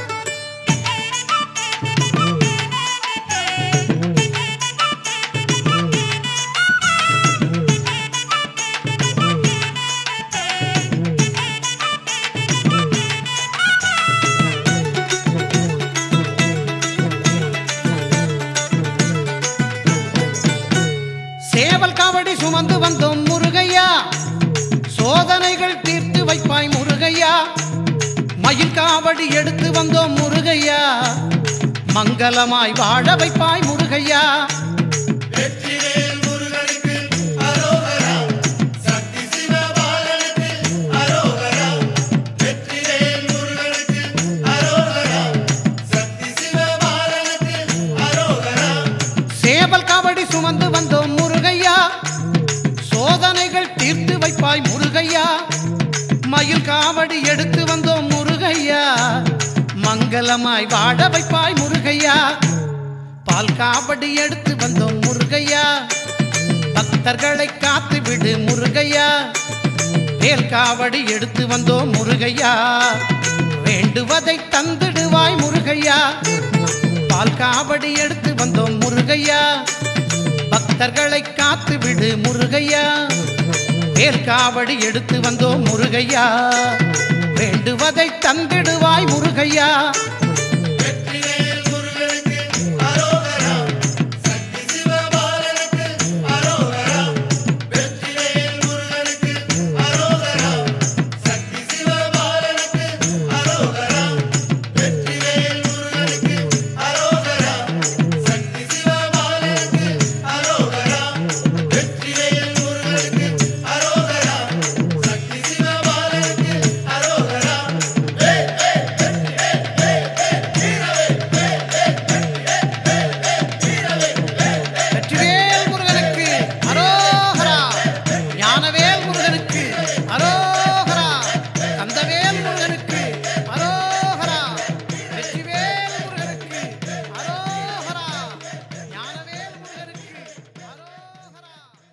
சேவல் காவடி சுமந்து வந்தோம் முருகையா. சோதனைகள் தீர்த்து வைப்பாய் முருகையா. மயில் காவடி எடுத்து வந்தோம் முருகையா. மங்களமாய் வாழ வைப்பாய் முருகையா. வெற்றிவேல் முருகனுக்கு அரோகரா. சக்தி சிவபாலனுக்கு அரோகரா. வெற்றிவேல் முருகனுக்கு அரோகரா. சக்தி சிவபாலனுக்கு அரோகரா. சேவல் காவடி சுமந்து வந்தோம் முருகையா. சோதனைகள் தீர்த்து வைப்பாய் முருகையா. மயில் காவடி எடுத்து வந்தோம் முருகையா. மங்களமாய் வாழ வைப்பாய் முருகையா. பால் காவடி எடுத்து வந்தோம் முருகையா. பக்தர்களை காத்து விடு முருகையா. வேல் காவடி எடுத்து வந்தோம் முருகையா. வேண்டுவதை தந்திடுவாய் முருகையா. பால் காவடி எடுத்து வந்தோம் முருகையா. பக்தர்களை காத்து விடு முருகையா. வேல் காவடி எடுத்து வந்தோம் முருகையா. வேண்டுவதை தந்திடுவாய் முருகையா. வெற்றிவேல் முருகனுக்கு அரோகரா. சக்தி சிவபாலனுக்கு அரோகரா. வெற்றிவேல் முருகனுக்கு அரோகரா. சக்தி சிவபாலனுக்கு அரோகரா. வெற்றிவேல் முருகனுக்கு அரோகரா. சக்தி சிவபாலனுக்கு அரோகரா. வெற்றிவேல் முருகனுக்கு அரோகரா. சக்தி சிவபாலனுக்கு அரோகரா. வேல் வேல் வெற்றிவேல் வேல் வேல் வீரவேல் வேல் வேல் வெற்றிவேல் வேல் வேல் வீரவேல் வேல் வெற்றிவேல் முருகனுக்கு அரோகரா. ஞானவேல் முருகனுக்கு அரோகரா. கந்தவேல் முருகனுக்கு அரோகரா. வெற்றிவேல் முருகனுக்கு அரோகரா. ஞானவேல் முருகனுக்கு அரோகரா.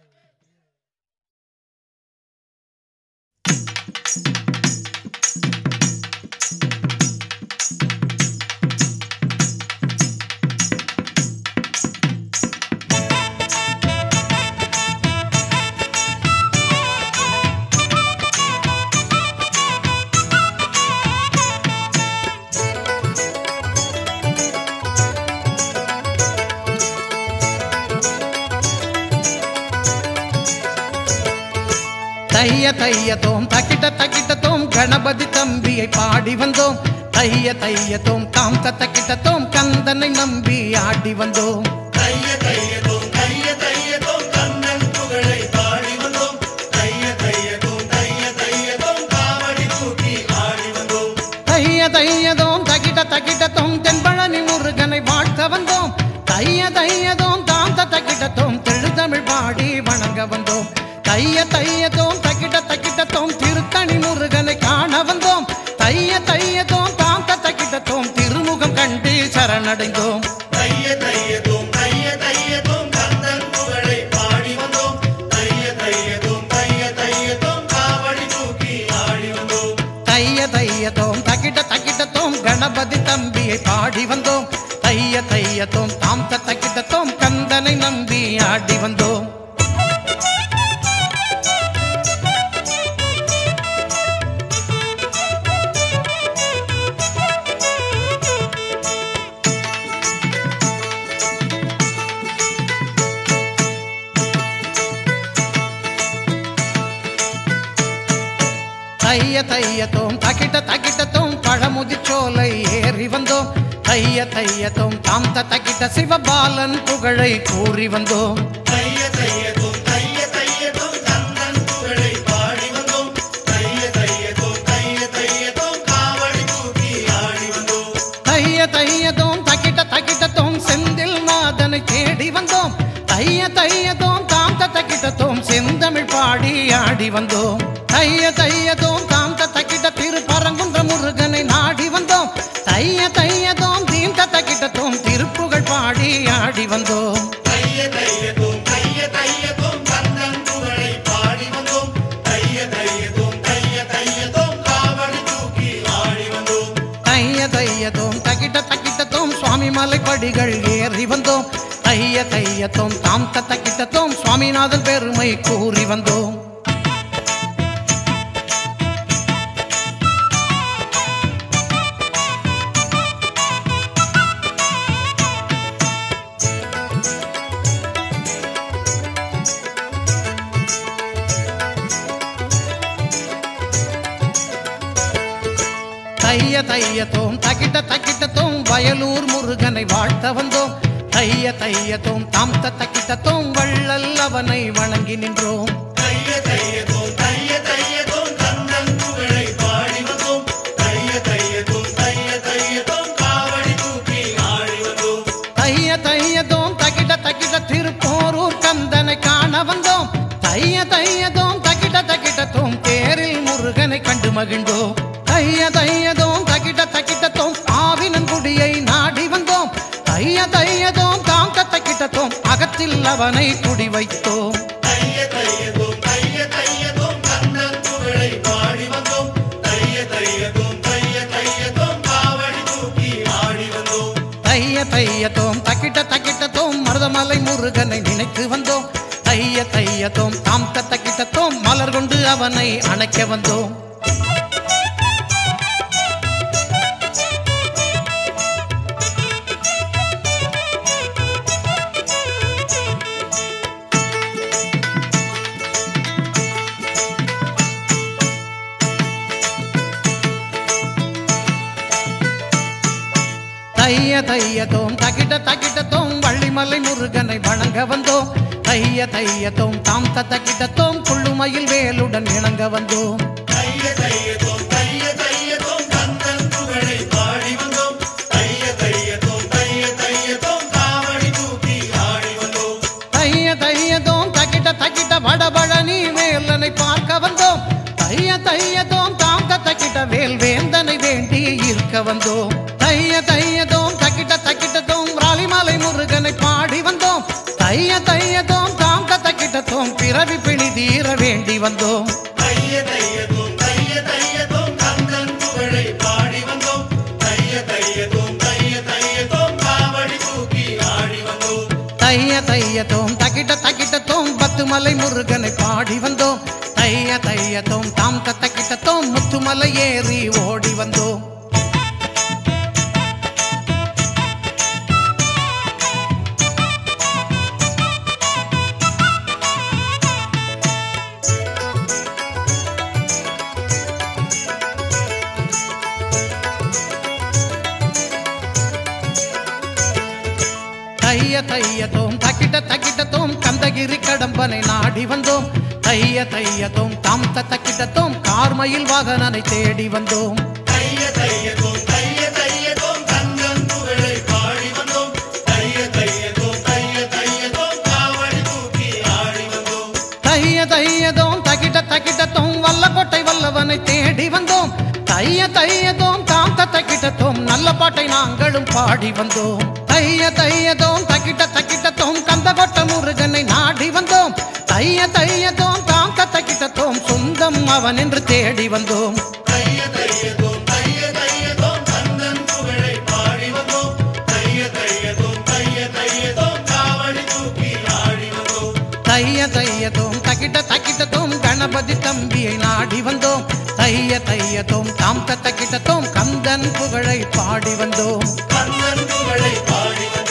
தைய தைய தோம் தக்கிட்ட தோம் கணபதி தம்பியை பாடி வந்தோம். தைய தைய தோம் தாம் தக்கிட்ட தோம் கந்தனை நம்பி ஆடி வந்தோம். தைய தையதோம் தைய தையதோம் கண்ணன் புகழை பாடி வந்தோம். தைய தையதோம் தைய தையதோம் காவடி தூக்கி ஆடி வந்தோம். தைய தைய தோம் தக்கிட்ட தோம் தென்பழனி முருகனை வாழ்த்த வந்தோம். தைய தைய தோம் தாம் தக்கிட்ட தோம் தெழுதமிழ் பாடி வணங்க வந்தோம். தைய தைய தோம் தக்கிட்ட தோம் திருத்தணி முருகனை காண வந்தோம். தைய தைய தோம் தாம் தக்கிட்ட தோம் திருமுகம் கண்டு சரணடைந்தோம். தைய தையதோம் தைய தையதோம் கண்ணன் புகழை பாடி வந்தோம். தைய தையதோம் தைய தையதோம் காவடி தூக்கி ஆடி வந்தோம். தைய தைய தோம் தக்கிட்ட தோம் கணபதி தம்பியை பாடி வந்தோம். தைய தைய தோம் தாம் தக்கிட்ட தோம் கந்தனை நம்பி ஆடி வந்தோம். தைய தைய தோம் தக்கிட்ட தோம் பழமுதிர்ச்சோலை ஏறி வந்தோம். தைய தையதோம் தாம் தத்தகிட்ட சிவபாலன் புகழை கூறி வந்தோம். தைய தையதோம் தைய தையதோம் கந்தன் புகழை பாடி வந்தோம். தைய தையதோம் தைய தையதோம் காவடி தூக்கி ஆடி வந்தோம். தைய தையதோம் தகிட்ட தகிட்டதோம் செந்தில் நாதனை தேடி வந்தோம். தைய தையதோம் தாம் தத்தகிட்டதோம் செந்தமிழ் பாடி ஆடி வந்தோம். தைய தையதோம் தாம் தத்தகிட்ட திருப்பரங்குன்ற முருகனை நாடி வந்தோம். தைய தையதோம் தீம் தத்தகிட்டதோம் திருப்புகழ் பாடி ஆடி வந்தோம். தைய தையதோம் தைய தையதோம் கந்தன் புகழை பாடி வந்தோம். தைய தையதோம் தைய தையதோம் காவடி தூக்கி ஆடி வந்தோம். தைய தையதோம் தகிட்ட தகிட்டதோம் சுவாமி மலைப்படிகள் ஏறி வந்தோம். தைய தையதோம் தாம் தத்தகிட்டதோம் சுவாமிநாதன் பெருமை கூறி வந்தோம். தைய தையதோம் தகிட்ட தகிட்டதோம் வயலூர் முருகனை வாழ்த்த வந்தோம். தைய தையதோம் தாம் தத்தகிட்டதோம் வள்ளல் அவனை வணங்கி நின்றோம். தைய தையதோம் தைய தையதோம் கந்தன் புகழை பாடி வந்தோம். தைய தையதோம் தைய தையதோம் காவடி தூக்கி ஆடி வந்தோம். தைய தையதோம் தகிட்ட தகிட்ட திருப்போரூர் கந்தனை காண வந்தோம். தைய தையதோம் தகிட்ட தகிட்டதோம் தேரில் முருகனை கண்டு மகிழ்ந்தோம். தைய தையதோம் தகிட்ட தகிட்டதோம் ஆவினன்குடியை நாடி வந்தோம். தைய தையதோம் தாம் தத்தகிட்டதோம் அகத்தில் அவனை குடி வைத்தோம். தைய தையதோம் தைய தையதோம் கந்தன் புகழை பாடி வந்தோம். தைய தையதோம் தைய தையதோம் காவடி தூக்கி ஆடி வந்தோம். தைய தையதோம் தகிட்ட தகிட்டதோம் மருதமலை முருகனை நினைத்து வந்தோம். தைய தையதோம் தாம் தத்தகிட்டதோம் மலர் கொண்டு அவனை அணைக்க வந்தோம். தைய தையதோம் தகிட்ட தகிட்டதோம் வள்ளிமலை முருகனை வணங்க வந்தோம். தைய தையதோம் தாம் தத்தகிட்டதோம் கொள்ளுமயில் வேலுடன் இணங்க வந்தோம். தைய தையதோம் தைய தையதோம் கந்தன் புகழை பாடி வந்தோம். தைய தையதோம் தைய தையதோம் காவடி தூக்கி ஆடி வந்தோம். தைய தையதோம் தகிட்ட தகிட்ட வடபழனி வேலனை பார்க்க வந்தோம். தைய தையதோம் தாம் தத்தகிட்ட வேல் வேந்தனை வேண்டி இருக்க வந்தோம். தைய தையதோம் தகிட்ட தகிட்டதோம் ராலிமலை முருகனை பாடி வந்தோம். தைய தையதோம் தாம் தத்தகிட்டதோம் பிறவி பிணி தீர வேண்டி வந்தோம். தைய தையதோம் தைய தையதோம் கந்தன் புகழை பாடி வந்தோம். தைய தையதோம் தைய தையதோம் காவடி தூக்கி ஆடி வந்தோம். தைய தையதோம் தகிட்ட தகிட்டதோம் பத்துமலை முருகனை பாடி வந்தோம். தைய தையதோம் தாம் தத்தகிட்டதோம் முத்துமலை ஏறி ஓடி வந்தோம். தைய தையதோம் தகிட்ட தகிட்டதோம் கந்தகிரி கடம்பனை நாடி வந்தோம். தைய தையதோம் தாம் தத்தகிட்டதோம் கார்மயில் வாகனனை தேடி வந்தோம். தைய தையதோம் தைய தையதோம் கந்தன் புகழை பாடி வந்தோம். தைய தையதோம் தைய தையதோம் காவடி தூக்கி ஆடி வந்தோம். தைய தையதோம் தகிட்ட தகிட்டதோம் வல்லக்கோட்டை வல்லவனை தேடி வந்தோம். தைய தையதோம் தாம் தத்தகிட்டதோம் நல்ல பாட்டை நாங்களும் பாடி வந்தோம். தைய தையதோம் தகிட்ட தகிட்டதோம் கந்தகோட்ட முருகனை நாடி வந்தோம். தைய தையதோம் தாம் தத்தகிட்டதோம் சொந்தம் அவன் என்று தேடி வந்தோம். தைய தையதோம் தைய தையதோம் கந்தன் புகழை பாடி வந்தோம். தைய தையதோம் தைய தையதோம் காவடி தூக்கி ஆடி வந்தோம். தைய தையதோம் தகிட்ட தகிட்டதோம் கணபதி தம்பியை நாடி வந்தோம். தைய தையதோம் தாம் தத்தகிட்டதோம் கந்தன் புகழை பாடி வந்தோம். கந்தன் புகழை பாடி வந்தோம்.